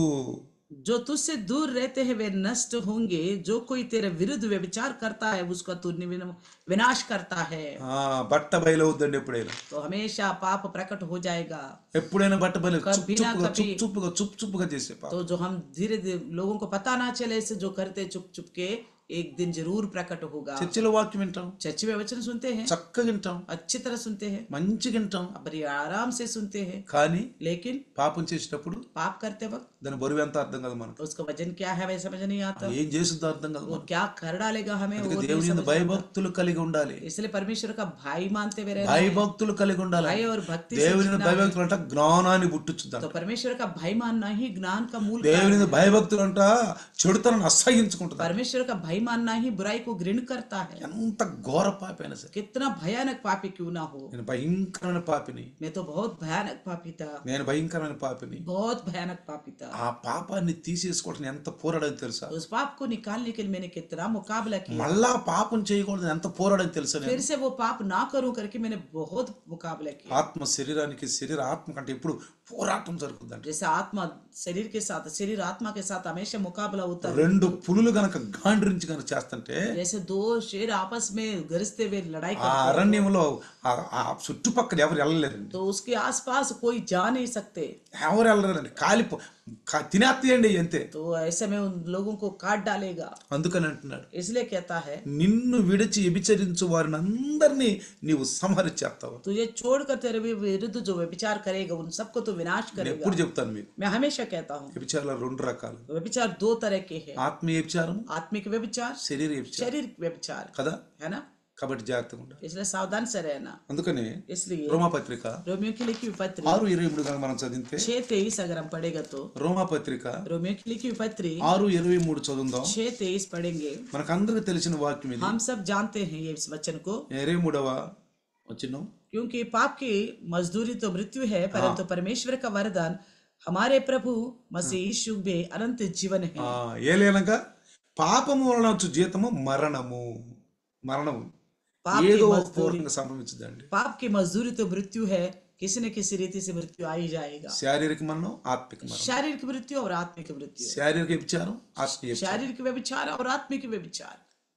जो तुझसे दूर रहते हैं वे नष्ट होंगे, जो कोई तेरे विरुद्ध व्यभिचार करता है उसका तू निविन- विनाश करता है। ఆ బట్ట బయలవుద్దండి ఎప్పుడైనా. तो हमेशा पाप प्रकट हो जाएगा। ఎప్పుడైనా బట్ట బయలు చుప్ कभी ना చుప్పుగా कभी చుప్ చుప్పుగా చుప్ చుప్పుగా చేసే పాపం. तो जो हम धीरे धीरे लोगों को पता ना चले इसे जो करते चुप चुप के एक दिन जरूर प्रकट होगा। చర్చిలో వాక్యం వింటాం, चर्च में वचन सुनते हैं, చక్కగా వింటాం, अच्छी तरह सुनते हैं, మంచిగా వింటాం. बड़ी आराम से सुनते हैं, కానీ लेकिन పాపం చేసేటప్పుడు पाप करते वक्त దాని బరువు ఎంత అర్థం కాదు మనకు. तो उसका वजन क्या है वह समझ नहीं आता। ఏం చేస్తుందో అర్థం కాదు वो మనకు. क्या कर डालेगा हमें वो అందుకే नहीं దేవుని యందు समझ आता। భయభక్తులు కలిగి ఉండాలి. इसलिए परमेश्वर का भाई मानते हुए रहना है। భయభక్తులు కలిగి ఉండాలి. भाई और भक्ति से దేవుని जीना है। భయభక్తులు అంట జ్ఞానాన్ని పుట్టుచుద్దాం. तो परमेश्वर का भाई मानना ही ज्ञान का मूल దేవుని कारण है। భయభక్తులు అంట చెడుతనాన్ని అసహ్యించుకుంటుంది. परमेश्वर का भाई मानना ही बुराई को घृण करता है। ఎంత ఘోర పాపి అయినా సరే, कितना भयानक पापी क्यों ना हो। నేను భయంకరమైన పాపిని, मैं तो बहुत भयानक पापी था, నేను భయంకరమైన పాపిని. बहुत भयानक पापी था। ఆ పాపాన్ని తీసేసుకోవడం ఎంత పోరాడని తెలుసా? उस पाप को निकालने के लिए मैंने कितना मुकाबला किया। మళ్ళా పాపం చేయకూడదు ఎంత పోరాడని తెలుసా? फिर నేను से वो पाप ना करूं करके मैंने बहुत मुकाबला किया। ఆత్మ శరీరానికి, శరీర ఆత్మ కంటే ఇప్పుడు పోరాటం జరుగుతుందండి. जैसे आत्मा शरीर के साथ, शरीर आत्मा के साथ हमेशा मुकाबला होता है। రెండు పులులు గనక గాండ్రించి గనక చేస్తుంటే जैसे दो शेर आपस में गरजते हुए लड़ाई ఆ करते हैं, అరణ్యంలో ఆ- ఆ చుట్టుపక్కల ఎవరు వెళ్ళలేరండి. तो उसके आसपास कोई जा नहीं सकते। ఎవరు వెళ్ళలేరండి. కాలిపో కా- తినేస్తాయండి అంతే. तो ऐसे में उन लोगों को काट डालेगा। అందుకని అంటున్నాడు, इसलिए कहता है నిన్ను విడిచి వ్యభిచరించు వారిని అందరినీ నీవు సంహరించేస్తావు. तुझे छोड़कर तेरे भी विरुद्ध जो व्यभिचार करेगा उन सबको तो विनाश నేను करेगा। ఎప్పుడు చెప్తాను మీకు, मैं हमेशा कहता हूँ వ్యభిచారాలు రెండు రకాలు. व्यभिचार दो तरह के हैं, ఆత్మీయ వ్యభిచారం, आत्मिक व्यभिचार, శరీర వ్యభిచారం शारीरिक व्यभिचार, కదా. है ना। కాబట్టి జాగ్రత్తగా ఉండాలి. इसलिए सावधान से रहना। అందుకని इसलिए రోమాపత్రిక रोमियो की लिखी हुई पत्री ఆరు ఇరవై మూడు కనుక మనం చదివితే, छह तेईस अगर हम पढ़ेगा तो రోమాపత్రిక रोमियो की लिखी हुई पत्री ఆరు ఇరవై మూడు చదువుదాం. छह तेईस पढ़ेंगे। మనకందరికి తెలిసిన వాక్యం ఇది. हम सब जानते हैं ये इस वचन को, ఇరవై మూడవ వచనం, क्योंकि पाप की मजदूरी तो मृत्यु है परंतु परमेश्वर का वरदान हमारे प्रभु मसीह यीशु में अनंत जीवन है। ఆ, ఏలైనగా పాపము వలన వచ్చు జీతము మరణము. మరణము పాప కి ఏదో ఒక మజ్దూరి. పూర్వకంగా సంభవించదండి. पाप की मजदूरी तो मृत्यु है, किसी न किसी रीति से मृत्यु आ ही जाएगा। శారీరక మరణం, ఆత్మిక మరణం. शारीरिक मृत्यु और आत्मिक मृत्यु, శారీరక వ్యభిచారం, ఆత్మీయ వ్యభిచారం. शारीरिक व्यभिचार और आत्मिक व्यभिचार।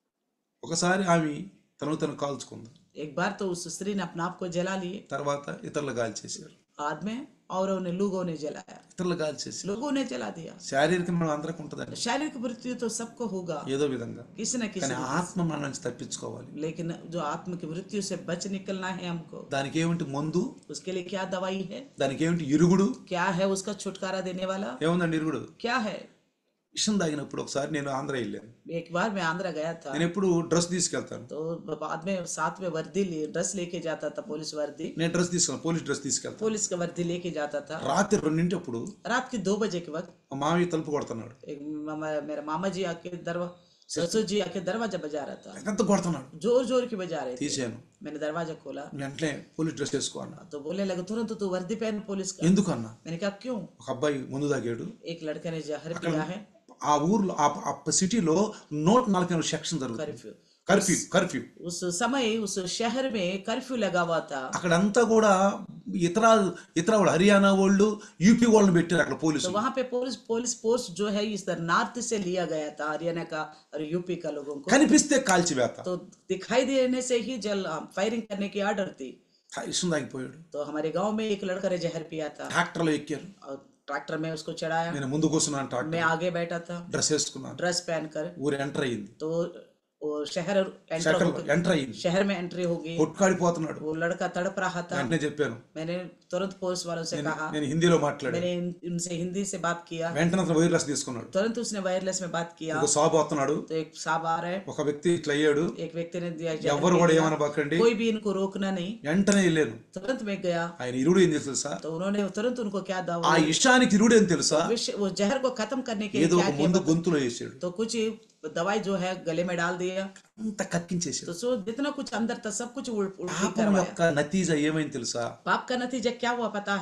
ఒకసారి ఆమె తనను తను కాల్చుకుంది, एक बार तो उस स्त्री ने अपने आप को जला लिए, తర్వాత ఇతరులు గాలి చేశారు. बाद में और उन्हें लोगों ने जलाया, ఇతరులు గాలి చేశారు. लोगों ने जला दिया। శారీరక మరణం అందరికి ఉంటుందండి शारीरिक मृत्यु तो सबको होगा ఏదో విధంగా. किसी न किसी కానీ रीति ఆత్మ మరణం నుంచి తప్పించుకోవాలి. से। लेकिन जो आत्म की मृत्यु से बच निकलना है हमको, దానికి ఏమిటి మందు, उसके लिए क्या दवाई है, దానికి ఏమిటి ఇరుగుడు. क्या है उसका छुटकारा देने वाला, ఏముందండి ఇరుగుడు? क्या है। విషం తాగినప్పుడు ఒకసారి నేను ఆంధ్ర వెళ్ళాను. एक बार मैं आंध्रा गया था, నేను ఎప్పుడు డ్రెస్ తీసుకెళ్తాను. तो बाद में साथ में वर्दी लिए ड्रेस लेके जाता था, पुलिस वर्दी, నేను డ్రెస్ తీసుకెళ్ళాను, పోలీస్ డ్రెస్ తీసుకెళ్తాను. पुलिस का वर्दी लेके जाता था। రాత్రి రెండింటి అప్పుడు रात के दो बजे के वक्त మా మామయ్య తలుపు కొడుతున్నాడు. एक मामा- मेरा मामा जी आके दरवा ससुर जी आके दरवाजा बजा रहा था, ఎంత కొడుతున్నాడు. जोर जोर की बजा रहे थे। తీసాను. मैंने दरवाजा खोला వెంటనే పోలీస్ డ్రెస్ వేసుకో అన్నా. तो बोलने लगे तुरंत तू वर्दी पहन पुलिस का। ఎందుకు అన్నా? मैंने कहा क्यों। ఒక అబ్బాయి ముందు తాగాడు. एक लड़के ने जहर पिया है, ఆ ఊర్లో ఆ సిటీలో నూట నలభై నాలుగు సెక్షన్ జరుగుతుంది. कर्फ्यू। కర్ఫ్యూ కర్ఫ్యూ उस समय उस शहर में कर्फ्यू लगा हुआ था। అక్కడంతా కూడా ఇతర ఇతర వాళ్ళు హర్యానా వాళ్ళు, యూపీ వాళ్ళని పెట్టారు అక్కడ तो పోలీసులు. वहाँ पे पुलिस पुलिस पोस्ट जो है इस नॉर्थ से लिया गया था, हरियाणा का और यूपी का लोगों को। కనిపిస్తే కాల్చివేత. तो दिखाई देने से ही जल फायरिंग करने की आर्डर थी। ఇష్టం తాగిపోయాడు. तो हमारे गांव में एक लड़का ने जहर पिया था ట్రాక్టర్లో ఎక్కారు. और ट्रैक्टर में उसको चढ़ाया, నేను ముందు కూర్చున్నాను, ట్రాక్టర్ मैं आगे बैठा था డ్రెస్ వేసుకున్నాను. ड्रेस पहनकर। ఊరు ఎంటర్ అయ్యింది. तो वो शहर एंटर శకల్ हो गई- ఎంటర్ అయ్యింది. शहर में एंट्री हो गई। కొట్టుకాడిపోతున్నాడు. वो लड़का तड़प रहा था। వెంటనే చెప్పాను, मैंने तुरंत पुलिस वालों से कहा, నేను హిందీలో మాట్లాడాను. मैंने इन- उनसे हिंदी से बात किया। వెంటనే అతను వైర్లెస్ తీసుకున్నాడు. तुरंत उसने वायरलेस में बात किया। ఒక సాబు వస్తున్నాడు. तो एक साहब आ रहे, ఒక వ్యక్తి ఇట్లా అయ్యాడు. एक व्यक्ति ने दिया ఎవ్వరు కూడా जहर, ఏమనబాకండి. कोई भी इनको रोकना नहीं। వెంటనే వెళ్ళాను. तुरंत मैं गया, ఆయన ఇరుడు ఏం తెలుసా? तो उन्होंने तुरंत उनको क्या ఆ दवा, ఇషానికి ఇరుడు ఏం తెలుసా? विष- वो जहर को खत्म करने के लिए ఏదో क्या ఒక किया, ముందు గొంతులో వేసాడు. तो कुछ दवाई जो है गले में डाल दिया। అంత కక్కించేసాడు. तो सो जितना कुछ अंदर था सब कुछ उल- उल्टी పాపం करवाया। యొక్క నతీజ ఏమైంది తెలుసా? पाप का नतीजा क्या हुआ पता है?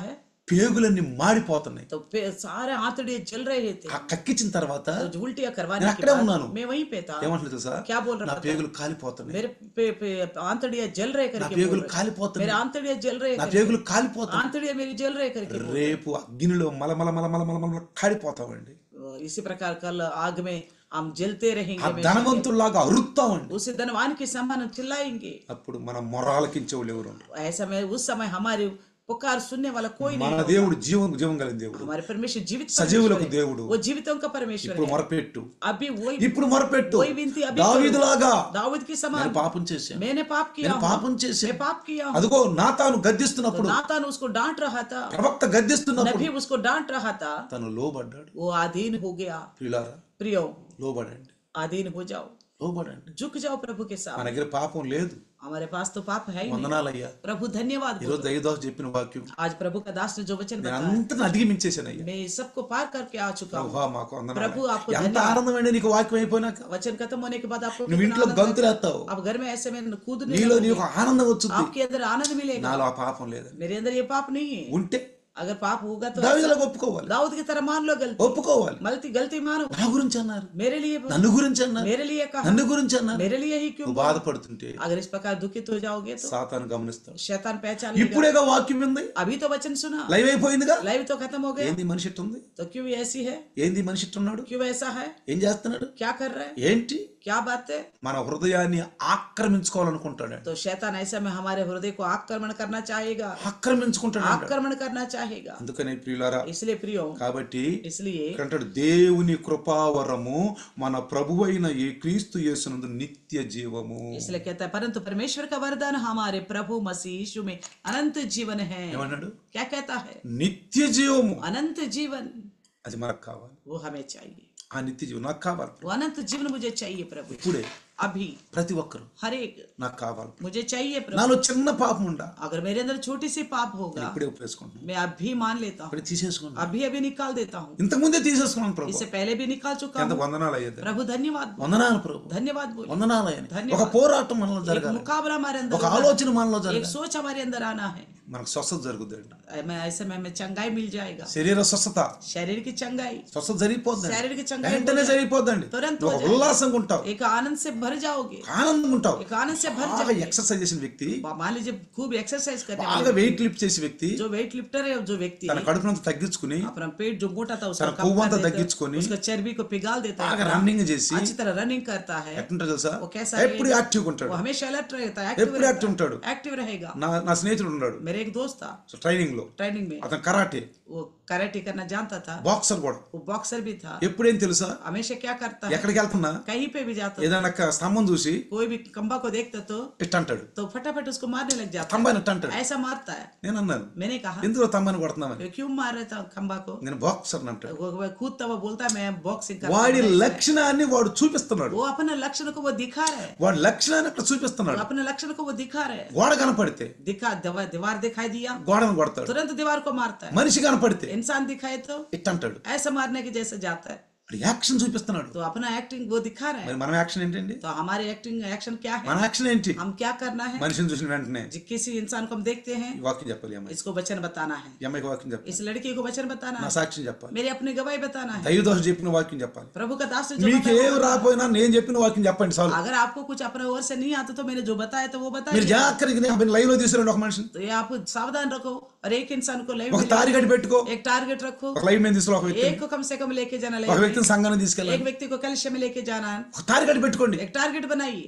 పేగులన్నీ మాడిపోతున్నాయి. तो पे- सारे आंतड़ियां जल रहे थे। ఆ కక్కించిన తర్వాత तो जो उल्टियां करवाने నేను के అక్కడే बाद ఉన్నాను. मैं वहीं पे था। ఏమంటున్నా తెలుసా? क्या बोल నా रहा था? పేగులు కాలిపోతున్నాయి, मेरे पे, पे, आंतड़ियां जल रहे నా करके పేగులు बोल रहे। కాలిపోతున్నాయి, मेरे आंतड़ियां जल रहे నా करके, పేగులు కాలిపోతున్నాయి. आंतड़ियां मेरी जल रहे करके बोल रहे। రేపు అగ్నిలో మలమల మలమల మలమల కాలిపోతామండి. इसी प्रकार कल आग में हम जलते ఆ रहेंगे। में ధనవంతుల్లాగా అరుస్తామండి. उसी धनवान के समान हम चिल्लाएंगे। అప్పుడు మన మొరాలకించే వాళ్ళు ఎవరు ఉండరు. ऐसा में उस समय हमारी पुकार सुनने वाला कोई नहीं మన होगा। దేవుడు జీవం జీవం కలిగిన దేవుడు, हमारे परमेश्वर जीवित సజీవులకు परमेश्वर है। దేవుడు. वो जीवितों का परमेश्वर ఇప్పుడు है। మొరపెట్టు, अभी वही ఇప్పుడు మొరపెట్టు. वही विनती अभी దావీదులాగా दाऊद की समान నేను పాపం చేశాను, मैंने पाप किया నేను हूँ। పాపం చేశాను. मैं पाप किया हूँ। అదిగో నాతాను तो గద్దిస్తున్నప్పుడు, नातान उसको डांट रहा था, ప్రవక్త గద్దిస్తున్నప్పుడు नबी उसको डांट रहा था, తను లోబడ్డాడు. वो अधीन हो गया। ప్రియులారా, प्रियो లోబడండి, अधीन हो जाओ, లోబడండి. झुक जाओ प्रभु के మన सामने। దగ్గర పాపం లేదు. हमारे पास तो पाप है ही नहीं। వందనాలయ్యా, प्रभु धन्यवाद ఈరోజు बोलो। దైవదాసు చెప్పిన వాక్యం आज प्रभु का दास ने जो वचन నేను बताया, అంతను అధిగమించేసానయ్యా. मैं सबको पार करके आ चुका हूँ। ప్రభువా, మాకు వందనాలు. प्रभु आपको ఎంత धन्यवाद। ఆనందం అండి నీకు వాక్యం అయిపోయినాక. वचन खत्म होने के बाद आपको నువ్వు कितना ఇంట్లో आनंद గంతులేస్తావు, लगता है। अब घर में ऐसे में कूदने నీలో लगोगे। నీ ఒక ఆనందం వచ్చింది. आपके अंदर आनंद मिलेगा। నాలో ఆ పాపం లేదండి. मेरे अंदर ये पाप नहीं है। ఉంటే अगर पाप होगा तो దావీదులాగా ఒప్పుకోవాలి, दाऊद की तरह मान लो गलती। ఒప్పుకోవాలి. गलती गलती मानो। నా గురించి అన్నారు, मेरे लिए बोलो। నన్ను గురించి అన్నారు, मेरे लिए कहा। నన్ను గురించి అన్నారు. मेरे लिए ही क्यों నువ్వు बोला? బాధపడుతుంటే अगर इस प्रकार दुखित हो जाओगे तो సాతాను గమనిస్తాడు. शैतान पहचान लेगा। ఇప్పుడేగా వాక్యం ఉంది, अभी तो वचन सुना, లైవ్ అయిపోయిందిగా. लाइव तो खत्म हो गया, ఏంది మనిషి ఇట్టుంది, तो क्यों ये ऐसी है? ఏంది మనిషి ఇట్టున్నాడు, क्यों ऐसा है? ఏం చేస్తున్నాడు, क्या कर रहा है? ఏంటి क्या बात है? మన హృదయాన్ని ఆక్రమించుకోవాలనుకుంటాడు. तो शैतान ऐसा में हमारे हृदय को आक्रमण करना चाहेगा, ఆక్రమించుకుంటాడు. आक्रमण करना चाहेगा। అందుకనే ప్రియులారా, इसलिए प्रियो, కాబట్టి इसलिए ఇక్కడ అంటాడు, దేవుని కృపావరము మన ప్రభువైన ఈ క్రీస్తు యేసునందు నిత్య జీవము. इसलिए कहता है परंतु परमेश्वर का वरदान हमारे प्रभु मसीह यीशु में अनंत जीवन है। ఏమన్నాడు? क्या कहता है? నిత్య జీవము. अनंत जीवन అది మనకు కావాలి. वो हमें चाहिए। ఆ నిత్య జీవం నాకు కావాలి. वो अनंत जीवन मुझे चाहिए प्रभु। ఇప్పుడే अभी ప్రతి ఒక్కరు हर एक నాకు కావాలి. मुझे चाहिए प्रभु। నాలో చిన్న పాపం ఉండా, अगर मेरे अंदर छोटी सी पाप होगा, ఇప్పుడే ఒప్పేసుకుంటున్నాను, मैं अभी मान लेता हूँ, ఇప్పుడే తీసేసుకున్నాను. अभी अभी निकाल देता हूँ। ఇంతకు ముందే తీసేసుకున్నాను ప్రభు. इससे पहले भी निकाल चुका ఎంత हूँ। వందనాలు అయ్యేది, प्रभु धन्यवाद बोलो। వందనాలు ప్రభు, धन्यवाद बोलो। వందనాలు అయ్యాయి. ధన్యవాదాలు. ఒక పోరాటం మనలో एक జరగాలి, मुकाबला हमारे अंदर ఒక होना है। ఆలోచన మనలో एक జరగాలి. सोच हमारे अंदर आना है। మనకు స్వస్థత జరుగుద్దండి. मैं ऐसे में हमें चंगाई मिल जाएगा। శరీర స్వస్థత, शरीर की चंगाई, స్వస్థత జరిగిపోద్దండి, शरीर की चंगाई हो వెంటనే जाए। జరిగిపోద్దండి. तुरंत నువ్వు हो ఒక जाए। ఉల్లాసంగా ఉంటావు, एक आनंद से भर जाओगे, ఆనందంగా ఉంటావు. एक आनंद से भर బాగా जाओगे। ఎక్సర్సైజ్ చేసిన వ్యక్తి, मान लीजिए खूब एक्सरसाइज करने బాగా वाले వెయిట్ లిఫ్ట్ చేసే వ్యక్తి, जो वेट लिफ्टर है, जो व्यक्ति తన కడుపునంత తగ్గించుకుని अपना पेट जो मोटा था उसका తన कम కొవ్వంతా कर देता है, తగ్గించుకొని उसका चर्बी को पिघाल देता है, బాగా రన్నింగ్ చేసి अच्छी तरह रनिंग करता है, ఎట్లుంటాడు తెలుసా, वो कैसा ఎప్పుడు रहेगा? యాక్టివ్గా वो ఉంటాడు. हमेशा अलर्ट रहता है, ఎప్పుడు యాక్టివ్ ఉంటాడు. एक्टिव रहेगा। నా నా స్నేహితుడు ఉన్నాడు मेरे एक दोस्त था ట్రైనింగ్ లో, ट्रेनिंग में, అతను కరాటే वो कराटे करना जानता था, బాక్సర్ కూడా. वो बॉक्सर भी था। ఎప్పుడేం తెలుసా, हमेशा क्या करता है, ఎక్కడికి వెళ్తున్నా कहीं पे भी जाता ఏదైనా ఒక స్తంభం చూసి कोई भी खंबा को देखता तो ఇట్ట అంటాడు, तो फटाफट उसको मारने लग जाता స్తంభాన్ని ఇట్ట అంటాడు. है, ऐसा मारता है। నేను అన్నాను, मैंने कहा ఎందుకు స్తంభాన్ని కొడుతున్నామని. "ये क्यों मार रहा था खंबा को?" నేను బాక్సర్ అంటాడు. वो वो कूदता हुआ बोलता है मैं बॉक्सिंग करता వాడి हूं। లక్షణాన్ని వాడు చూపిస్తున్నాడు, वो अपने लक्षण को वो दिखा रहा है, వాడి లక్షణాన్ని అక్కడ वो చూపిస్తున్నాడు. अपने लक्षण को वो दिखा रहा है। గోడ కనపడితే दिखा दीवार दीवार दिखाई दिया, గోడను కొడతాడు. तुरंत दीवार को मारता है। మనిషి కనపడితే इंसान दिखाए तो ఇట్ట అంటాడు. ऐसा मारने के जैसे जाता है। వాడు యాక్షన్ చూపిస్తున్నాడు. तो अपना एक्टिंग वो दिखा रहा है। మరి మన యాక్షన్ ఏంటండి, तो हमारी एक्टिंग एक्शन क्या है, మన యాక్షన్ ఏంటి? हम क्या करना है? మనిషిని చూసిన వెంటనే जी किसी इंसान को हम देखते हैं, ఈ వాక్యం చెప్పాలి, ఈ అమ్మాయి इसको वचन बताना है, ఈ అమ్మాయికి వాక్యం చెప్పాలి, इस लड़की को वचन बताना నా है, సాక్ష్యం చెప్పాలి, मेरी अपनी गवाही बताना है। దైవదోష చెప్పిన వాక్యం చెప్పాలి. प्रभु का दास ने जो మీకు बताया ఏం वो बताना రాపోయినా నేను చెప్పిన వాక్యం చెప్పండి చాలు. है। अगर आपको कुछ अपने ओर से नहीं आता तो मैंने जो बताया तो वो మీరు बताइए। జాగ్రత్తగా లైవ్ లో తీసుకురండి ఒక మనిషిని, तो ये आप सावधान रखो और एक इंसान को लाइव ఒక में తారి కట్టి పెట్టుకో, एक टारगेट रखो, ఒక లైవ్ మీద తీసుకురా, ఒక వ్యక్తి एक को कम से कम लेके जाना ఒక लाइव में, వ్యక్తిని సంఘాన్ని తీసుకెళ్ళాలి, एक व्यक्ति को कलश में लेके जाना है, ఒక తారి కట్టి పెట్టుకోండి. एक टारगेट बनाइए।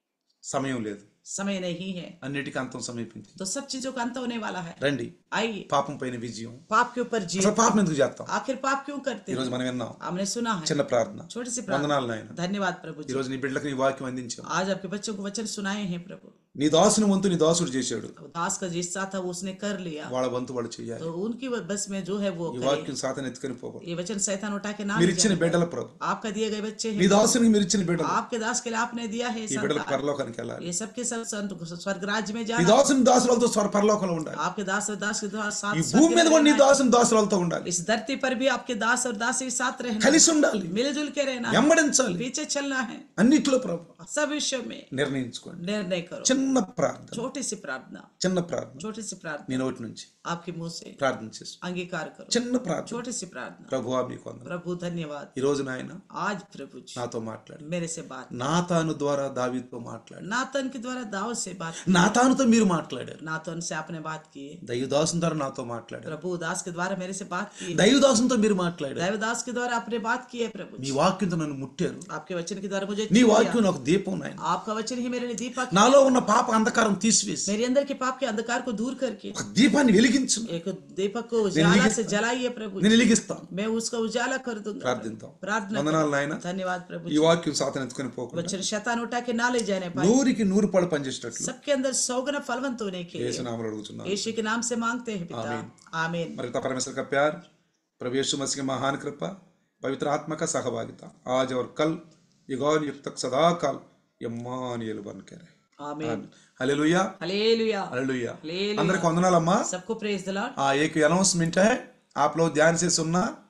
సమయం లేదు, समय नहीं है అన్నిటికీ అంతం సమీపించింది. तो सब चीजों का अंत होने वाला है। రండి, आइए, పాపం పైన విజయం. पाप के ऊपर जीत। అసలు పాపం ఎందుకు చేస్తాం? आखिर पाप क्यों करते ఈ రోజు हैं? మనం విన్నాం हमने सुना है, చిన్న ప్రార్థన. छोटी सी प्रार्थना। వందనాలు నాయన, धन्यवाद प्रभु ఈ जी, రోజు నీ బిడ్డలకు నీ వాక్యం అందించావు. आज आपके बच्चों को वचन सुनाए हैं प्रभु। నీ దాసుని వంతు నీ దాసుడు చేశాడు, अब दास का जिस्सा था वो उसने कर लिया, వాళ్ళ వంతు వాళ్ళు చేయాలి. तो उनकी बस में जो है वो ఈ करे। వాక్యం సాతాను ఎత్తుకొని పోవాలి. ये वचन शैतान उठा के ना మీరు ले ఇచ్చిన जाए। బిడ్డల ప్రభు, आपका दिए गए बच्चे నీ हैं, దాసునికి మీరు ఇచ్చిన బిడ్డలు, आपके दास के लिए आपने दिया है ఈ బిడ్డలు संतान। పరలోకానికి వెళ్ళాలి. ये सबके सब संत स्वर्ग राज्य में నీ जाना। దాసుని దాసులతో స్వర పరలోకంలో ఉండాలి. आपके दास और दास के द्वारा साथ ఈ स्वर्ग భూమి మీద में కూడా నీ रहना है। దాసుని దాసులతో ఉండాలి, इस धरती पर भी आपके दास और दासी के साथ रहना है, కలిసి ఉండాలి, मिलजुल के रहना है, వెంబడించాలి. पीछे चलना है। అన్నిట్లో ప్రభు सब विषयों में నిర్ణయించుకోండి. निर्णय करो। చిన్న చిన్న ప్రార్థన, छोटी सी प्रार्थना, చిన్న ప్రార్థన छोटी सी प्रार्थना మీ నోటి నుంచి आपके मुंह से ప్రార్థన చేసు. अंगीकार करो. చిన్న ప్రార్థన. छोटी सी प्रार्थना. ప్రభువా మీకు వందనాలు. प्रभु धन्यवाद. ఈ రోజు నాయన आज प्रभु जी నాతో మాట్లాడు. मेरे से बात, నాతాను ద్వారా దావీదుతో మాట్లాడు. नातन के द्वारा दाऊद से बात, నాతానుతో మీరు మాట్లాడారు. नातन से आपने बात की. దైవదాసుని ద్వారా నాతో మాట్లాడారు. प्रभु दास के द्वारा मेरे से बात की. దైవదాసునితో మీరు మాట్లాడారు. देवदास के द्वारा आपने बात की है प्रभु మీ जी. వాక్యంతో నన్ను ముట్టారు. आपके वचन के द्वारा मुझे నీ छू వాక్యం लिया. నాకు దీపం నాయన. आपका वचन ही मेरे लिए दीपक है. నాలో ఉన్న పాప అంధకారం తీసివేసి मेरे अंदर के पाप के अंधकार को दूर करके ఒక దీపాన్ని వెలిగించు. एक दीपक को उजाला से जलाइए प्रभु నేను जी. వెలిగిస్తాను. मैं उसका उजाला कर दूंगा. ప్రార్థిద్దాం. प्रार्थना వందనాలు करें. నాయన. धन्यवाद प्रभु ఈ जी. వాక్యం సాతాను ఎత్తుకొని పోకుండా वचन शैतान उठा के ना ले जाने पाए. నూరికి నూరు పళ్ళు పనిచేసేటట్లు सबके अंदर सौगुना फलवंत होने के लिए యేసునామములో అడుగుతున్నాను. यीशु के नाम से मांगते हैं पिता. आमीन. మరి ता परमेश्वर का प्यार, प्रभु यीशु मसीह की महान कृपा, पवित्र आत्मा का सहभागिता आज और कल युग और युग तक सदा काल इम्मानुएल बन के रहे. Amen. Hallelujah, hallelujah. Hallelujah. Hallelujah. అందరికి వందనాలమ్మా. सबको प्रेज द लॉर्ड. आ एक अनाउंसमेंट है, आप लोग ध्यान से सुनना.